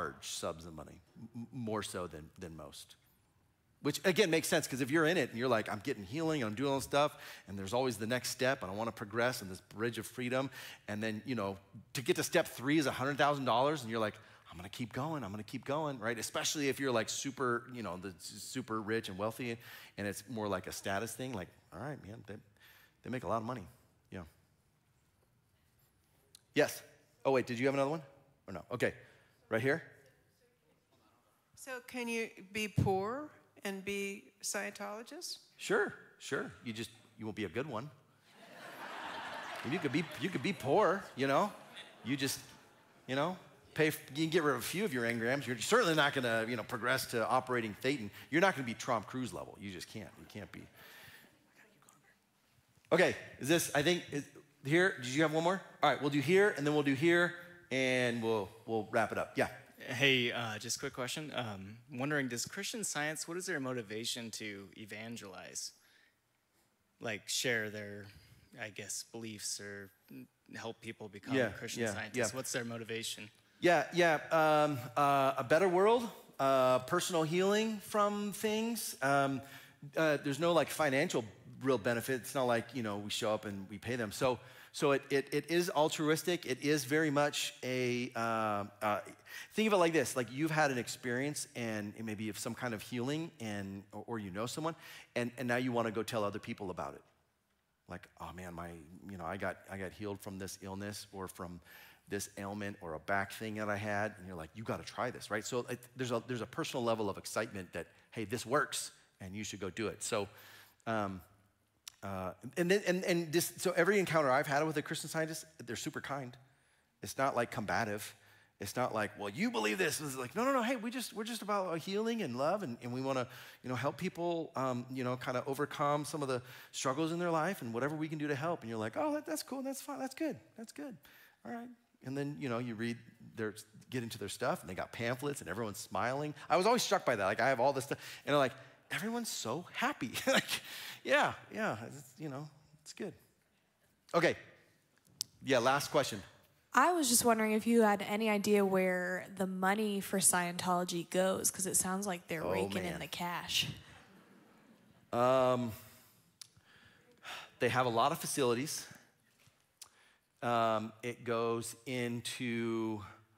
more so than most. Which, again, makes sense, because if you're in it and you're like, I'm getting healing, I'm doing all this stuff, and there's always the next step, and I want to progress in this bridge of freedom, and then, to get to step 3 is $100,000, and you're like, I'm going to keep going, right? Especially if you're like super, super rich and wealthy, and it's more like a status thing, like, all right, man, they make a lot of money, yeah. Yes? Oh, wait, did you have another one? Or no? Okay, right here? So can you be poor and be Scientologist? Sure. You won't be a good one. You could be poor, You just, pay. You can get rid of a few of your engrams. You're certainly not going to, progress to operating Thetan. You're not going to be Tom Cruise level. You just can't. You can't be. Okay. Here? Did you have one more? All right. We'll do here, and then we'll do here, and we'll wrap it up. Yeah. Hey, just a quick question. Wondering, does Christian Science, what is their motivation to evangelize? Like share their, I guess, beliefs or help people become Christian Scientists? What's their motivation? A better world, personal healing from things. There's no like financial real benefit. It's not like, we show up and we pay them. So it is altruistic. It is very much think of it like this, like you've had an experience and maybe of some kind of healing or someone, and now you want to go tell other people about it. Like, oh man, I got healed from this illness or from this ailment or a back thing that I had, and you're like, you got to try this, right? So there's a personal level of excitement that, hey, this works, and you should go do it. So, so every encounter I've had with a Christian Scientist, they're super kind. It's not like combative. It's not like, well, you believe this. It's like, no. Hey, we're just about healing and love, and we want to, help people, kind of overcome some of the struggles in their life, and whatever we can do to help. And you're like, oh, that's cool. That's fine. That's good. All right. And then, you get into their stuff, and they got pamphlets, and everyone's smiling. I was always struck by that. Like, I have all this stuff, and they're like, everyone's so happy. Like, yeah, it's good. Okay. Yeah, last question. I was just wondering if you had any idea where the money for Scientology goes, because it sounds like they're raking in the cash. They have a lot of facilities. It goes into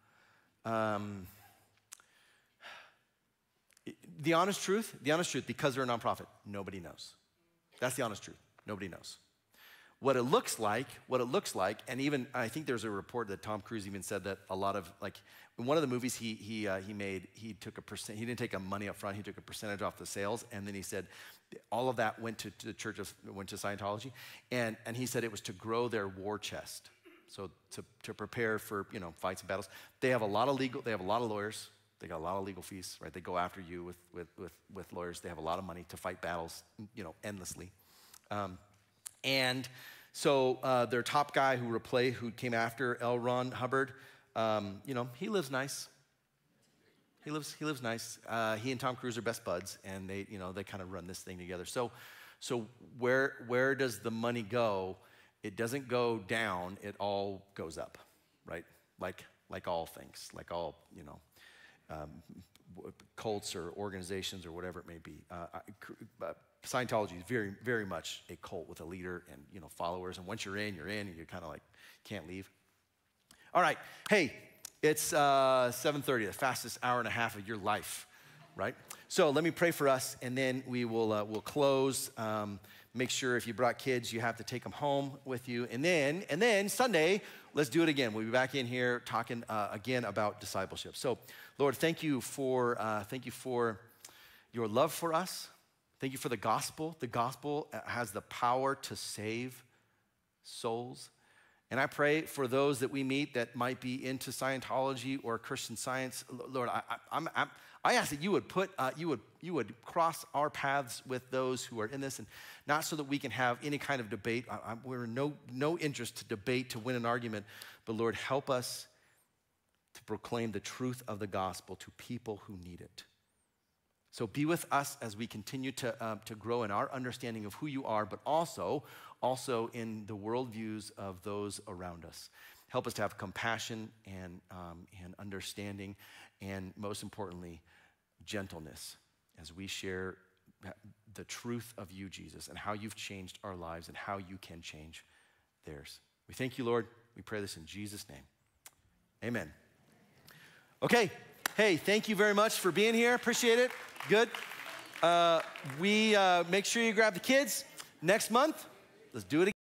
the honest truth, because they're a nonprofit, nobody knows. That's the honest truth. Nobody knows. What it looks like, and even I think there's a report that Tom Cruise even said that a lot of, like, in one of the movies he made, he took a percent. He didn't take money up front. He took a percentage off the sales, and then he said all of that went to the church, went to Scientology, and he said it was to grow their war chest. So to prepare for, fights and battles. They have a lot of lawyers. They got a lot of legal fees, right? They go after you with lawyers. They have a lot of money to fight battles, endlessly. And so their top guy who came after L. Ron Hubbard, he lives nice. He lives nice. He and Tom Cruise are best buds, and they kind of run this thing together. So where does the money go? It doesn't go down, it all goes up, right? Like all things, like all, cults or organizations or whatever it may be. Scientology is very, very much a cult with a leader and, followers. And once you're in, and you're kind of like, can't leave. All right, hey, it's 7:30, the fastest hour and a half of your life, right? So let me pray for us, and then we'll close. Make sure if you brought kids, you have to take them home with you. And then Sunday, let's do it again. We'll be back in here talking again about discipleship. So, Lord, thank you for your love for us. Thank you for the gospel. The gospel has the power to save souls. And I pray for those that we meet that might be into Scientology or Christian Science. Lord, I ask that you would cross our paths with those who are in this, and not so that we can have any kind of debate. We're no interest to debate, to win an argument, but Lord, help us to proclaim the truth of the gospel to people who need it. So be with us as we continue to grow in our understanding of who you are, but also in the worldviews of those around us. Help us to have compassion and understanding, and most importantly, gentleness as we share the truth of you, Jesus, and how you've changed our lives and how you can change theirs. We thank you, Lord. We pray this in Jesus' name. Amen. Okay. Hey, thank you very much for being here. Appreciate it. Good. We make sure you grab the kids. Next month, let's do it again.